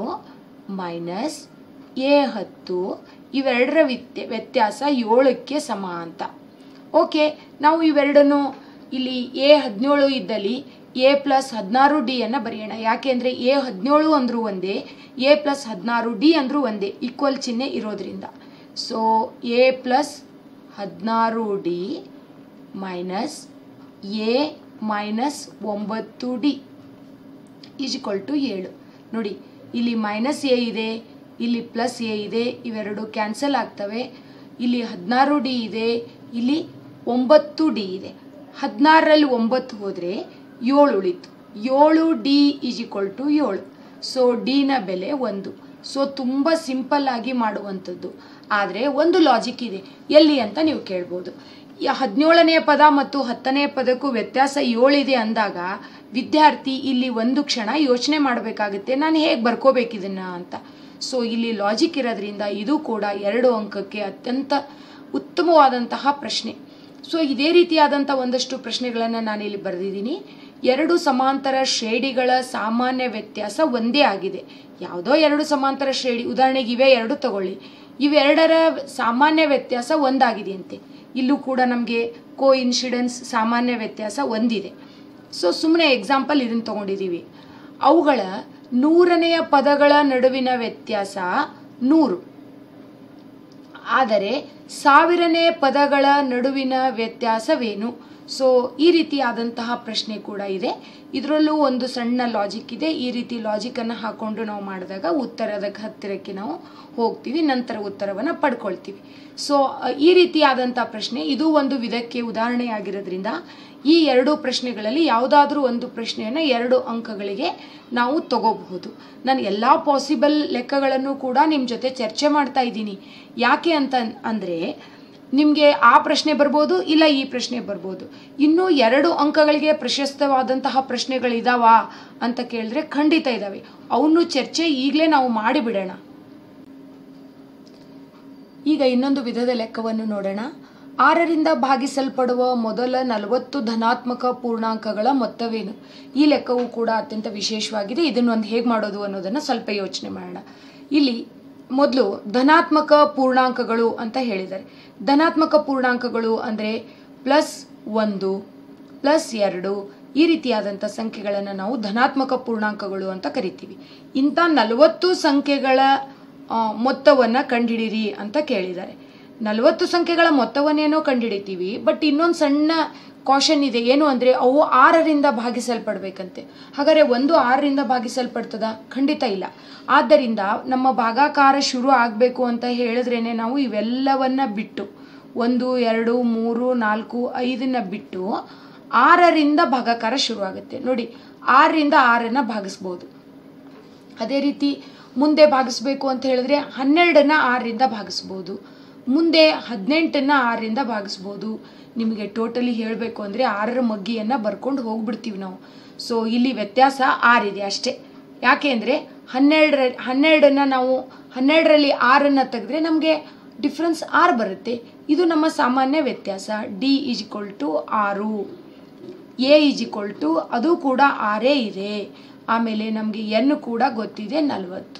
[SPEAKER 1] ಮೈನಸ್ ಎ ಹತ್ತು ಇವೆರಡರ ವ್ಯತ್ಯ ವ್ಯತ್ಯಾಸ ಏಳಕ್ಕೆ ಸಮ ಅಂತ. ಓಕೆ, ನಾವು ಇವೆರಡನ್ನು ಇಲ್ಲಿ ಎ ಹದಿನೇಳು ಇದ್ದಲ್ಲಿ ಎ ಪ್ಲಸ್ ಹದಿನಾರು ಡಿ ಅನ್ನು ಬರೆಯೋಣ. ಯಾಕೆ ಅಂದರೆ ಎ ಹದಿನೇಳು ಅಂದರೂ ಒಂದೇ, ಎ ಪ್ಲಸ್ ಹದಿನಾರು ಡಿ ಅಂದರೂ ಒಂದೇ, ಈಕ್ವಲ್ ಚಿಹ್ನೆ ಇರೋದ್ರಿಂದ. ಸೊ ಎ ಪ್ಲಸ್ ಹದಿನಾರು ಡಿ ಮೈನಸ್ ಎ ಮೈನಸ್ ಒಂಬತ್ತು ಡಿ ಈಸ್ ಈಕ್ವಲ್ ಟು ಏಳು. ನೋಡಿ, ಇಲ್ಲಿ ಮೈನಸ್ ಎ ಇದೆ, ಇಲ್ಲಿ ಪ್ಲಸ್ ಎ ಇದೆ, ಇವೆರಡು ಕ್ಯಾನ್ಸಲ್ ಆಗ್ತವೆ. ಇಲ್ಲಿ ಹದಿನಾರು ಡಿ ಇದೆ, ಇಲ್ಲಿ ಒಂಬತ್ತು ಡಿ ಇದೆ. ಹದಿನಾರರಲ್ಲಿ ಒಂಬತ್ತು ಹೋದರೆ ಏಳು ಉಳಿತು. ಏಳು ಡಿ ಈಸ್ ಈಕ್ವಲ್ ಟು ಏಳು. ಸೊ ಡಿನ ಬೆಲೆ ಒಂದು. ಸೊ ತುಂಬ ಸಿಂಪಲ್ ಆಗಿ ಮಾಡುವಂಥದ್ದು. ಆದರೆ ಒಂದು ಲಾಜಿಕ್ ಇದೆ. ಎಲ್ಲಿ ಅಂತ ನೀವು ಕೇಳ್ಬೋದು. ಹದಿನೇಳನೆಯ ಪದ ಮತ್ತು ಹತ್ತನೇ ಪದಕ್ಕೂ ವ್ಯತ್ಯಾಸ ಏಳಿದೆ ಅಂದಾಗ ವಿದ್ಯಾರ್ಥಿ ಇಲ್ಲಿ ಒಂದು ಕ್ಷಣ ಯೋಚನೆ ಮಾಡಬೇಕಾಗುತ್ತೆ, ನಾನು ಹೇಗೆ ಬರ್ಕೋಬೇಕಿದನ್ನು ಅಂತ. ಸೊ ಇಲ್ಲಿ ಲಾಜಿಕ್ ಇರೋದ್ರಿಂದ ಇದು ಕೂಡ ಎರಡು ಅಂಕಕ್ಕೆ ಅತ್ಯಂತ ಉತ್ತಮವಾದಂತಹ ಪ್ರಶ್ನೆ. ಸೊ ಇದೇ ರೀತಿಯಾದಂಥ ಒಂದಷ್ಟು ಪ್ರಶ್ನೆಗಳನ್ನು ನಾನಿಲ್ಲಿ ಬರೆದಿದ್ದೀನಿ. ಎರಡು ಸಮಾಂತರ ಶ್ರೇಣಿಗಳ ಸಾಮಾನ್ಯ ವ್ಯತ್ಯಾಸ ಒಂದೇ ಆಗಿದೆ. ಯಾವುದೋ ಎರಡು ಸಮಾಂತರ ಶ್ರೇಣಿ, ಉದಾಹರಣೆಗೆ ಇವೇ ಎರಡು ತಗೊಳ್ಳಿ, ಇವೆರಡರ ಸಾಮಾನ್ಯ ವ್ಯತ್ಯಾಸ ಒಂದಾಗಿದೆಯಂತೆ. ಇಲ್ಲೂ ಕೂಡ ನಮಗೆ ಕೋ ಇನ್ಸಿಡೆನ್ಸ್ ಸಾಮಾನ್ಯ ವ್ಯತ್ಯಾಸ ಒಂದಿದೆ. ಸೊ ಸುಮ್ಮನೆ ಎಕ್ಸಾಂಪಲ್ ಇದನ್ನು ತಗೊಂಡಿದ್ದೀವಿ. ಅವುಗಳ ನೂರನೆಯ ಪದಗಳ ನಡುವಿನ ವ್ಯತ್ಯಾಸ ನೂರು, ಆದರೆ ಸಾವಿರನೇ ಪದಗಳ ನಡುವಿನ ವ್ಯತ್ಯಾಸವೇನು? ಸೊ ಈ ರೀತಿಯಾದಂತಹ ಪ್ರಶ್ನೆ ಕೂಡ ಇದೆ. ಇದರಲ್ಲೂ ಒಂದು ಸಣ್ಣ ಲಾಜಿಕ್ ಇದೆ. ಈ ರೀತಿ ಲಾಜಿಕನ್ನು ಹಾಕ್ಕೊಂಡು ನಾವು ಮಾಡಿದಾಗ ಉತ್ತರದ ಹತ್ತಿರಕ್ಕೆ ನಾವು ಹೋಗ್ತೀವಿ, ನಂತರ ಉತ್ತರವನ್ನು ಪಡ್ಕೊಳ್ತೀವಿ. ಸೊ ಈ ರೀತಿಯಾದಂಥ ಪ್ರಶ್ನೆ ಇದು ಒಂದು ವಿಧಕ್ಕೆ ಉದಾಹರಣೆಯಾಗಿರೋದ್ರಿಂದ ಈ ಎರಡು ಪ್ರಶ್ನೆಗಳಲ್ಲಿ ಯಾವುದಾದ್ರೂ ಒಂದು ಪ್ರಶ್ನೆಯನ್ನು ಎರಡು ಅಂಕಗಳಿಗೆ ನಾವು ತಗೋಬಹುದು. ನಾನು ಎಲ್ಲ ಪಾಸಿಬಲ್ ಲೆಕ್ಕಗಳನ್ನು ಕೂಡ ನಿಮ್ಮ ಜೊತೆ ಚರ್ಚೆ ಮಾಡ್ತಾ ಇದ್ದೀನಿ. ಯಾಕೆ ಅಂತ ಅಂದರೆ ನಿಮಗೆ ಆ ಪ್ರಶ್ನೆ ಬರ್ಬೋದು, ಇಲ್ಲ ಈ ಪ್ರಶ್ನೆ ಬರ್ಬೋದು. ಇನ್ನೂ ಎರಡು ಅಂಕಗಳಿಗೆ ಪ್ರಶಸ್ತವಾದಂತಹ ಪ್ರಶ್ನೆಗಳಿದಾವ ಅಂತ ಕೇಳಿದ್ರೆ ಖಂಡಿತ ಇದ್ದಾವೆ. ಅವನು ಚರ್ಚೆ ಈಗಲೇ ನಾವು ಮಾಡಿಬಿಡೋಣ. ಈಗ ಇನ್ನೊಂದು ವಿಧದ ಲೆಕ್ಕವನ್ನು ನೋಡೋಣ. ಆರರಿಂದ ಭಾಗಿಸಲ್ಪಡುವ ಮೊದಲ ನಲವತ್ತು ಧನಾತ್ಮಕ ಪೂರ್ಣಾಂಕಗಳ ಮೊತ್ತವೇನು? ಈ ಲೆಕ್ಕವು ಕೂಡ ಅತ್ಯಂತ ವಿಶೇಷವಾಗಿದೆ. ಇದನ್ನೊಂದು ಹೇಗೆ ಮಾಡೋದು ಅನ್ನೋದನ್ನು ಸ್ವಲ್ಪ ಯೋಚನೆ ಮಾಡೋಣ. ಇಲ್ಲಿ ಮೊದಲು ಧನಾತ್ಮಕ ಪೂರ್ಣಾಂಕಗಳು ಅಂತ ಹೇಳಿದ್ದಾರೆ. ಧನಾತ್ಮಕ ಪೂರ್ಣಾಂಕಗಳು ಅಂದರೆ ಪ್ಲಸ್ ಒಂದು, ಪ್ಲಸ್ ಎರಡು, ಈ ರೀತಿಯಾದಂಥ ಸಂಖ್ಯೆಗಳನ್ನು ನಾವು ಧನಾತ್ಮಕ ಪೂರ್ಣಾಂಕಗಳು ಅಂತ ಕರಿತೀವಿ. ಇಂಥ ನಲವತ್ತು ಸಂಖ್ಯೆಗಳ ಮೊತ್ತವನ್ನು ಕಂಡುಹಿಡಿಯಿರಿ ಅಂತ ಕೇಳಿದ್ದಾರೆ. ನಲವತ್ತು ಸಂಖ್ಯೆಗಳ ಮೊತ್ತವನ್ನೇನೋ ಕಂಡುಹಿಡಿತೀವಿ, ಬಟ್ ಇನ್ನೊಂದು ಸಣ್ಣ ಕಾಷನ್ ಇದೆ. ಏನು ಅಂದರೆ ಅವು ಆರರಿಂದ ಭಾಗಿಸಲ್ಪಡಬೇಕಂತೆ. ಹಾಗಾದರೆ ಒಂದು ಆರರಿಂದ ಭಾಗಿಸಲ್ಪಡ್ತದ? ಖಂಡಿತ ಇಲ್ಲ. ಆದ್ದರಿಂದ ನಮ್ಮ ಭಾಗಾಕಾರ ಶುರು ಆಗಬೇಕು ಅಂತ ಹೇಳಿದ್ರೇನೆ ನಾವು ಇವೆಲ್ಲವನ್ನ ಬಿಟ್ಟು ಒಂದು ಎರಡು ಮೂರು ನಾಲ್ಕು ಐದನ್ನ ಬಿಟ್ಟು ಆರರಿಂದ ಭಾಗಾಕಾರ ಶುರು ಆಗುತ್ತೆ. ನೋಡಿ, ಆರರಿಂದ ಆರನ್ನು ಭಾಗಿಸ್ಬೋದು. ಅದೇ ರೀತಿ ಮುಂದೆ ಭಾಗಿಸ್ಬೇಕು ಅಂತ ಹೇಳಿದ್ರೆ ಹನ್ನೆರಡನ್ನ ಆರರಿಂದ ಭಾಗಿಸ್ಬೋದು. ಮುಂದೆ ಹದಿನೆಂಟನ್ನ ಆರರಿಂದ ಭಾಗಿಸ್ಬೋದು. ನಿಮಗೆ ಟೋಟಲಿ ಹೇಳಬೇಕು ಅಂದರೆ ಆರರ ಮಗ್ಗಿಯನ್ನು ಬರ್ಕೊಂಡು ಹೋಗ್ಬಿಡ್ತೀವಿ ನಾವು. ಸೊ ಇಲ್ಲಿ ವ್ಯತ್ಯಾಸ ಆರಿದೆ ಅಷ್ಟೇ. ಯಾಕೆ ಅಂದರೆ ಹನ್ನೆರಡರ ಹನ್ನೆರಡನ್ನು ನಾವು ಹನ್ನೆರಡರಲ್ಲಿ ಆರನ್ನು ತೆಗೆದ್ರೆ ನಮಗೆ ಡಿಫ್ರೆನ್ಸ್ ಆರು ಬರುತ್ತೆ. ಇದು ನಮ್ಮ ಸಾಮಾನ್ಯ ವ್ಯತ್ಯಾಸ. ಡಿ ಈಸ್ ಈಕ್ವಲ್ ಟು ಆರು, ಎ ಈಸ್ ಈಕ್ವಲ್ ಟು ಅದು ಕೂಡ ಆರೇ ಇದೆ. ಆಮೇಲೆ ನಮಗೆ ಎನ್ ಕೂಡ ಗೊತ್ತಿದೆ ನಲ್ವತ್ತು.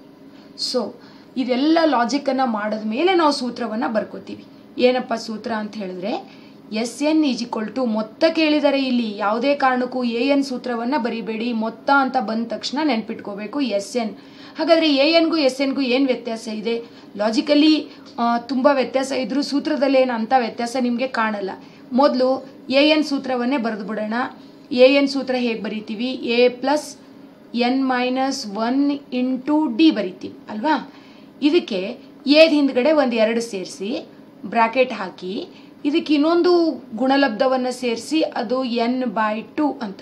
[SPEAKER 1] ಸೊ ಇದೆಲ್ಲ ಲಾಜಿಕನ್ನು ಮಾಡಿದ ಮೇಲೆ ನಾವು ಸೂತ್ರವನ್ನು ಬರ್ಕೋತೀವಿ. ಏನಪ್ಪ ಸೂತ್ರ ಅಂತ ಹೇಳಿದ್ರೆ S n is equal to ಮೊತ್ತ ಕೇಳಿದರೆ ಇಲ್ಲಿ ಯಾವುದೇ ಕಾರಣಕ್ಕೂ ಎ ಎನ್ ಸೂತ್ರವನ್ನು ಬರಿಬೇಡಿ. ಮೊತ್ತ ಅಂತ ಬಂದ ತಕ್ಷಣ ನೆನ್ಪಿಟ್ಕೋಬೇಕು ಎಸ್ ಎನ್. ಹಾಗಾದರೆ ಎ ಎನ್ಗೂ ಎಸ್ ಎನ್ಗೂ ಏನು ವ್ಯತ್ಯಾಸ ಇದೆ? ಲಾಜಿಕಲಿ ತುಂಬ ವ್ಯತ್ಯಾಸ ಇದ್ರೂ ಸೂತ್ರದಲ್ಲಿ ಏನು ಅಂಥ ವ್ಯತ್ಯಾಸ ನಿಮಗೆ ಕಾಣಲ್ಲ. ಮೊದಲು ಎ ಎನ್ ಸೂತ್ರವನ್ನೇ ಬರೆದು ಬಿಡೋಣ. ಎ ಎನ್ ಸೂತ್ರ ಹೇಗೆ ಬರಿತೀವಿ? A plus n minus one into d ಬರಿತೀವಿ ಅಲ್ವಾ? ಇದಕ್ಕೆ ಎದ್ ಹಿಂದ್ಗಡೆ ಒಂದು ಎರಡು ಸೇರಿಸಿ ಬ್ರಾಕೆಟ್ ಹಾಕಿ ಇದಕ್ಕೆ ಇನ್ನೊಂದು ಗುಣಲಬ್ಧವನ್ನು ಸೇರಿಸಿ ಅದು ಎನ್ ಬೈ ಟು ಅಂತ.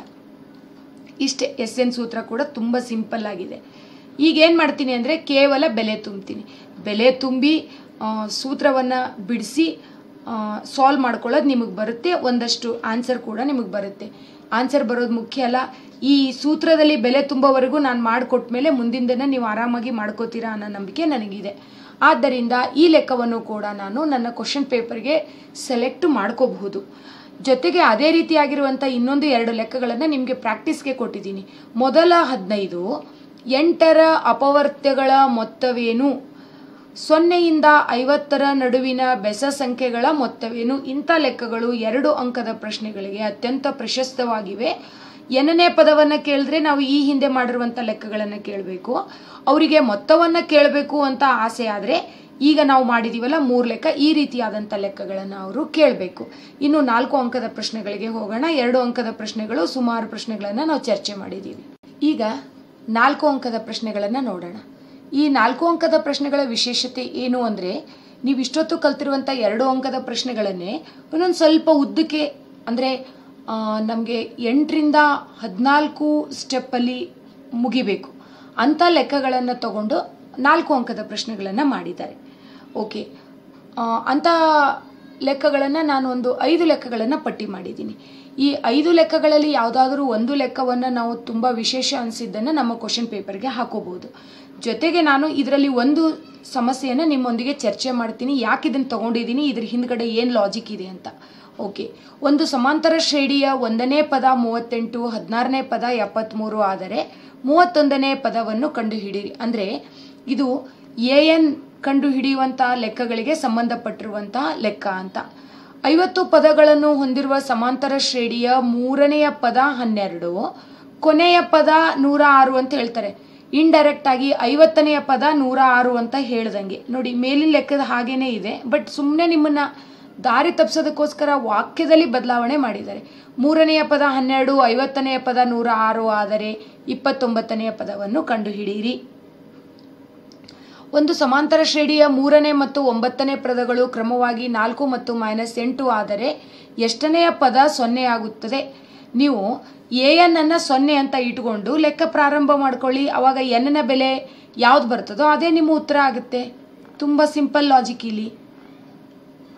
[SPEAKER 1] ಇಷ್ಟೇ. ಎಸ್ ಎನ್ ಸೂತ್ರ ಕೂಡ ತುಂಬ ಸಿಂಪಲ್ ಆಗಿದೆ. ಈಗ ಏನು ಮಾಡ್ತೀನಿ ಅಂದರೆ ಕೇವಲ ಬೆಲೆ ತುಂಬ್ತೀನಿ. ಬೆಲೆ ತುಂಬಿ ಸೂತ್ರವನ್ನು ಬಿಡಿಸಿ ಸಾಲ್ವ್ ಮಾಡ್ಕೊಳ್ಳೋದು ನಿಮಗೆ ಬರುತ್ತೆ. ಒಂದಷ್ಟು ಆನ್ಸರ್ ಕೂಡ ನಿಮಗೆ ಬರುತ್ತೆ. ಆನ್ಸರ್ ಬರೋದು ಮುಖ್ಯ ಅಲ್ಲ. ಈ ಸೂತ್ರದಲ್ಲಿ ಬೆಲೆ ತುಂಬೋವರೆಗೂ ನಾನು ಮಾಡಿಕೊಟ್ಟ ಮೇಲೆ ಮುಂದಿನ ದಿನ ನೀವು ಆರಾಮಾಗಿ ಮಾಡ್ಕೋತೀರಾ ಅನ್ನೋ ನಂಬಿಕೆ ನನಗಿದೆ. ಆದ್ದರಿಂದ ಈ ಲೆಕ್ಕವನ್ನು ಕೂಡ ನಾನು ನನ್ನ ಕ್ವಶನ್ ಪೇಪರ್ಗೆ ಸೆಲೆಕ್ಟ್ ಮಾಡ್ಕೋಬಹುದು. ಜೊತೆಗೆ ಅದೇ ರೀತಿಯಾಗಿರುವಂಥ ಇನ್ನೊಂದು ಎರಡು ಲೆಕ್ಕಗಳನ್ನು ನಿಮಗೆ ಪ್ರಾಕ್ಟೀಸ್ಗೆ ಕೊಟ್ಟಿದ್ದೀನಿ. ಮೊದಲ ಹದಿನೈದು ಎಂಟರ ಅಪವರ್ತ್ಯಗಳ ಮೊತ್ತವೇನು? ಸೊನ್ನೆಯಿಂದ ಐವತ್ತರ ನಡುವಿನ ಬೆಸ ಸಂಖ್ಯೆಗಳ ಮೊತ್ತವೇನು? ಇಂಥ ಲೆಕ್ಕಗಳು ಎರಡು ಅಂಕದ ಪ್ರಶ್ನೆಗಳಿಗೆ ಅತ್ಯಂತ ಪ್ರಶಸ್ತವಾಗಿವೆ. ಎನ್ನನೇ ಪದವನ್ನು ಕೇಳಿದ್ರೆ ನಾವು ಈ ಹಿಂದೆ ಮಾಡಿರುವಂಥ ಲೆಕ್ಕಗಳನ್ನು ಕೇಳಬೇಕು. ಅವರಿಗೆ ಮೊತ್ತವನ್ನು ಕೇಳಬೇಕು ಅಂತ ಆಸೆ ಆದರೆ ಈಗ ನಾವು ಮಾಡಿದೀವಲ್ಲ ಮೂರು ಲೆಕ್ಕ, ಈ ರೀತಿಯಾದಂಥ ಲೆಕ್ಕಗಳನ್ನು ಅವರು ಕೇಳಬೇಕು. ಇನ್ನು ನಾಲ್ಕು ಅಂಕದ ಪ್ರಶ್ನೆಗಳಿಗೆ ಹೋಗೋಣ. ಎರಡು ಅಂಕದ ಪ್ರಶ್ನೆಗಳು ಸುಮಾರು ಪ್ರಶ್ನೆಗಳನ್ನು ನಾವು ಚರ್ಚೆ ಮಾಡಿದ್ದೀವಿ. ಈಗ ನಾಲ್ಕು ಅಂಕದ ಪ್ರಶ್ನೆಗಳನ್ನು ನೋಡೋಣ. ಈ ನಾಲ್ಕು ಅಂಕದ ಪ್ರಶ್ನೆಗಳ ವಿಶೇಷತೆ ಏನು ಅಂದರೆ ನೀವು ಇಷ್ಟೊತ್ತು ಕಲ್ತಿರುವಂಥ ಎರಡು ಅಂಕದ ಪ್ರಶ್ನೆಗಳನ್ನೇ ಇನ್ನೊಂದು ಸ್ವಲ್ಪ ಉದ್ದಕ್ಕೆ ಅಂದರೆ ನಮಗೆ ಎಂಟರಿಂದ ಹದಿನಾಲ್ಕು ಸ್ಟೆಪ್ಪಲ್ಲಿ ಮುಗಿಬೇಕು ಅಂಥ ಲೆಕ್ಕಗಳನ್ನು ತಗೊಂಡು ನಾಲ್ಕು ಅಂಕದ ಪ್ರಶ್ನೆಗಳನ್ನು ಮಾಡಿದ್ದಾರೆ. ಓಕೆ, ಅಂಥ ಲೆಕ್ಕಗಳನ್ನು ನಾನು ಒಂದು ಐದು ಲೆಕ್ಕಗಳನ್ನು ಪಟ್ಟಿ ಮಾಡಿದ್ದೀನಿ. ಈ ಐದು ಲೆಕ್ಕಗಳಲ್ಲಿ ಯಾವುದಾದ್ರೂ ಒಂದು ಲೆಕ್ಕವನ್ನು ನಾವು ತುಂಬ ವಿಶೇಷ ಅನಿಸಿದ್ದನ್ನು ನಮ್ಮ ಕ್ವಶನ್ ಪೇಪರ್ಗೆ ಹಾಕೋಬಹುದು. ಜೊತೆಗೆ ನಾನು ಇದರಲ್ಲಿ ಒಂದು ಸಮಸ್ಯೆಯನ್ನು ನಿಮ್ಮೊಂದಿಗೆ ಚರ್ಚೆ ಮಾಡ್ತೀನಿ. ಯಾಕೆ ಇದನ್ನು ತೊಗೊಂಡಿದ್ದೀನಿ, ಇದ್ರ ಹಿಂದ್ಗಡೆ ಏನು ಲಾಜಿಕ್ ಇದೆ ಅಂತ. ಓಕೆ, ಒಂದು ಸಮಾಂತರ ಶ್ರೇಣಿಯ ಒಂದನೇ ಪದ ಮೂವತ್ತೆಂಟು, ಹದಿನಾರನೇ ಪದ ಎಪ್ಪತ್ತ್ಮೂರು ಆದರೆ ಮೂವತ್ತೊಂದನೇ ಪದವನ್ನು ಕಂಡುಹಿಡಿಯಿರಿ. ಅಂದರೆ ಇದು ಎ ಎನ್ ಕಂಡುಹಿಡಿಯುವಂಥ ಲೆಕ್ಕಗಳಿಗೆ ಸಂಬಂಧಪಟ್ಟಿರುವಂತಹ ಲೆಕ್ಕ ಅಂತ. ಐವತ್ತು ಪದಗಳನ್ನು ಹೊಂದಿರುವ ಸಮಾಂತರ ಶ್ರೇಣಿಯ ಮೂರನೆಯ ಪದ ಹನ್ನೆರಡು, ಕೊನೆಯ ಪದ ನೂರ ಆರು ಅಂತ ಹೇಳ್ತಾರೆ. ಇಂಡೈರೆಕ್ಟ್ ಆಗಿ ಐವತ್ತನೆಯ ಪದ ನೂರ ಆರು ಅಂತ ಹೇಳ್ದಂಗೆ ನೋಡಿ, ಮೇಲಿನ ಲೆಕ್ಕದ ಹಾಗೇನೇ ಇದೆ, ಬಟ್ ಸುಮ್ಮನೆ ನಿಮ್ಮನ್ನ ದಾರಿ ತಪ್ಪಿಸೋದಕ್ಕೋಸ್ಕರ ವಾಕ್ಯದಲ್ಲಿ ಬದಲಾವಣೆ ಮಾಡಿದ್ದಾರೆ. ಮೂರನೆಯ ಪದ ಹನ್ನೆರಡು, ಐವತ್ತನೆಯ ಪದ ನೂರ ಆರು ಆದರೆ ಇಪ್ಪತ್ತೊಂಬತ್ತನೆಯ ಪದವನ್ನು ಕಂಡುಹಿಡಿಯಿರಿ. ಒಂದು ಸಮಾಂತರ ಶ್ರೇಣಿಯ ಮೂರನೇ ಮತ್ತು ಒಂಬತ್ತನೇ ಪದಗಳು ಕ್ರಮವಾಗಿ ನಾಲ್ಕು ಮತ್ತು ಮೈನಸ್ ಎಂಟು ಆದರೆ ಎಷ್ಟನೆಯ ಪದ ಸೊನ್ನೆ ಆಗುತ್ತದೆ? ನೀವು ಎ ಎನ್ ಅನ್ನು ಸೊನ್ನೆ ಅಂತ ಇಟ್ಕೊಂಡು ಲೆಕ್ಕ ಪ್ರಾರಂಭ ಮಾಡ್ಕೊಳ್ಳಿ. ಅವಾಗ ಎನ್ನ ಬೆಲೆ ಯಾವ್ದು ಬರ್ತದೋ ಅದೇ ನಿಮ್ಮ ಉತ್ತರ ಆಗುತ್ತೆ. ತುಂಬ ಸಿಂಪಲ್ ಲಾಜಿಕ್ ಇಲ್ಲಿ.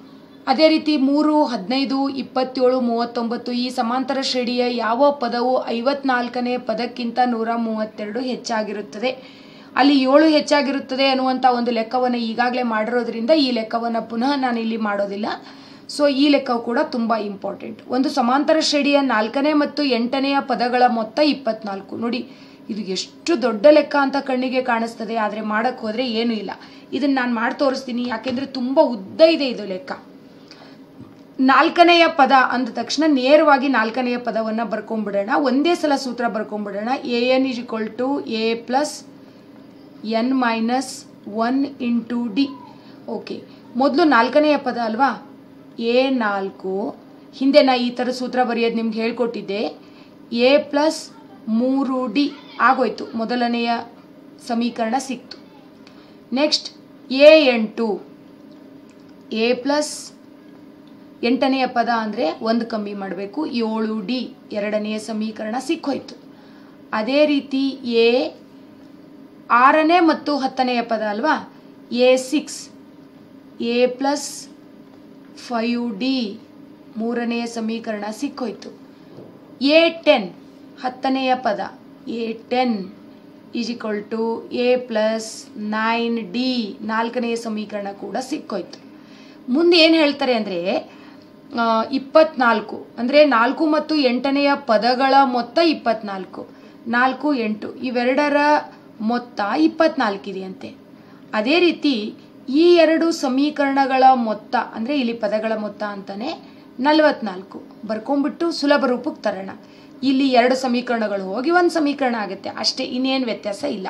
[SPEAKER 1] ಅದೇ ರೀತಿ ಮೂರು ಹದಿನೈದು ಇಪ್ಪತ್ತೇಳು ಮೂವತ್ತೊಂಬತ್ತು ಈ ಸಮಾಂತರ ಶ್ರೇಣಿಯ ಯಾವ ಪದವು ಐವತ್ನಾಲ್ಕನೇ ಪದಕ್ಕಿಂತ ನೂರ ಮೂವತ್ತೆರಡು ಹೆಚ್ಚಾಗಿರುತ್ತದೆ. ಅಲ್ಲಿ ಏಳು ಹೆಚ್ಚಾಗಿರುತ್ತದೆ ಅನ್ನುವಂಥ ಒಂದು ಲೆಕ್ಕವನ್ನು ಈಗಾಗಲೇ ಮಾಡಿರೋದ್ರಿಂದ ಈ ಲೆಕ್ಕವನ್ನು ಪುನಃ ನಾನು ಇಲ್ಲಿ ಮಾಡೋದಿಲ್ಲ. ಸೊ ಈ ಲೆಕ್ಕವು ಕೂಡ ತುಂಬ ಇಂಪಾರ್ಟೆಂಟ್. ಒಂದು ಸಮಾಂತರ ಶ್ರೇಣಿಯ ನಾಲ್ಕನೇ ಮತ್ತು ಎಂಟನೆಯ ಪದಗಳ ಮೊತ್ತ ಇಪ್ಪತ್ನಾಲ್ಕು. ನೋಡಿ ಇದು ಎಷ್ಟು ದೊಡ್ಡ ಲೆಕ್ಕ ಅಂತ ಕಣ್ಣಿಗೆ ಕಾಣಿಸ್ತದೆ, ಆದರೆ ಮಾಡೋಕ್ಕೆ ಹೋದರೆ ಏನೂ ಇಲ್ಲ. ಇದನ್ನು ನಾನು ಮಾಡಿ ತೋರಿಸ್ತೀನಿ, ಯಾಕೆಂದರೆ ತುಂಬ ಉದ್ದ ಇದೆ ಇದು ಲೆಕ್ಕ. ನಾಲ್ಕನೆಯ ಪದ ಅಂದ ತಕ್ಷಣ ನೇರವಾಗಿ ನಾಲ್ಕನೆಯ ಪದವನ್ನು ಬರ್ಕೊಂಡ್ಬಿಡೋಣ. ಒಂದೇ ಸಲ ಸೂತ್ರ ಬರ್ಕೊಂಡ್ಬಿಡೋಣ. A n is equal to a plus n minus one into d. Okay, ಮೊದಲು ನಾಲ್ಕನೆಯ ಪದ ಅಲ್ವಾ, ಎ ನಾಲ್ಕು. ಹಿಂದೆ ನಾ ಈ ಥರ ಸೂತ್ರ ಬರೆಯೋದು ನಿಮ್ಗೆ ಹೇಳ್ಕೊಟ್ಟಿದ್ದೆ. ಎ ಪ್ಲಸ್ ಮೂರು ಡಿ ಆಗೋಯ್ತು, ಮೊದಲನೆಯ ಸಮೀಕರಣ ಸಿಕ್ತು. ನೆಕ್ಸ್ಟ್ ಎ ಎಂಟು, ಎ ಪ್ಲಸ್ ಎಂಟನೆಯ ಪದ ಅಂದರೆ ಒಂದು ಕಮ್ಮಿ ಮಾಡಬೇಕು, ಏಳು ಡಿ ಎರಡನೆಯ ಸಮೀಕರಣ ಸಿಕ್ಕೋಯ್ತು. ಅದೇ ರೀತಿ ಎ ಆರನೇ ಮತ್ತು ಹತ್ತನೆಯ ಪದ ಅಲ್ವಾ, a six, a plus five d ಮೂರನೆಯ ಸಮೀಕರಣ ಸಿಕ್ಕೋಯ್ತು. ಎ ಟೆನ್ ಹತ್ತನೆಯ ಪದ, a ten is equal to a plus nine d ನಾಲ್ಕನೆಯ ಸಮೀಕರಣ ಕೂಡ ಸಿಕ್ಕೋಯ್ತು. ಮುಂದೆ ಏನು ಹೇಳ್ತಾರೆ ಅಂದರೆ ಇಪ್ಪತ್ನಾಲ್ಕು ಅಂದರೆ ನಾಲ್ಕು ಮತ್ತು ಎಂಟನೆಯ ಪದಗಳ ಮೊತ್ತ ಇಪ್ಪತ್ನಾಲ್ಕು, ನಾಲ್ಕು ಎಂಟು ಇವೆರಡರ ಮೊತ್ತ ಇಪ್ಪತ್ನಾಲ್ಕಿದೆಯಂತೆ. ಅದೇ ರೀತಿ ಈ ಎರಡು ಸಮೀಕರಣಗಳ ಮೊತ್ತ ಅಂದರೆ ಇಲ್ಲಿ ಪದಗಳ ಮೊತ್ತ ಅಂತಾನೆ ನಲವತ್ನಾಲ್ಕು ಬರ್ಕೊಂಡ್ಬಿಟ್ಟು ಸುಲಭ ರೂಪಕ್ಕೆ ತರೋಣ. ಇಲ್ಲಿ ಎರಡು ಸಮೀಕರಣಗಳು ಹೋಗಿ ಒಂದು ಸಮೀಕರಣ ಆಗುತ್ತೆ ಅಷ್ಟೇ, ಇನ್ನೇನು ವ್ಯತ್ಯಾಸ ಇಲ್ಲ.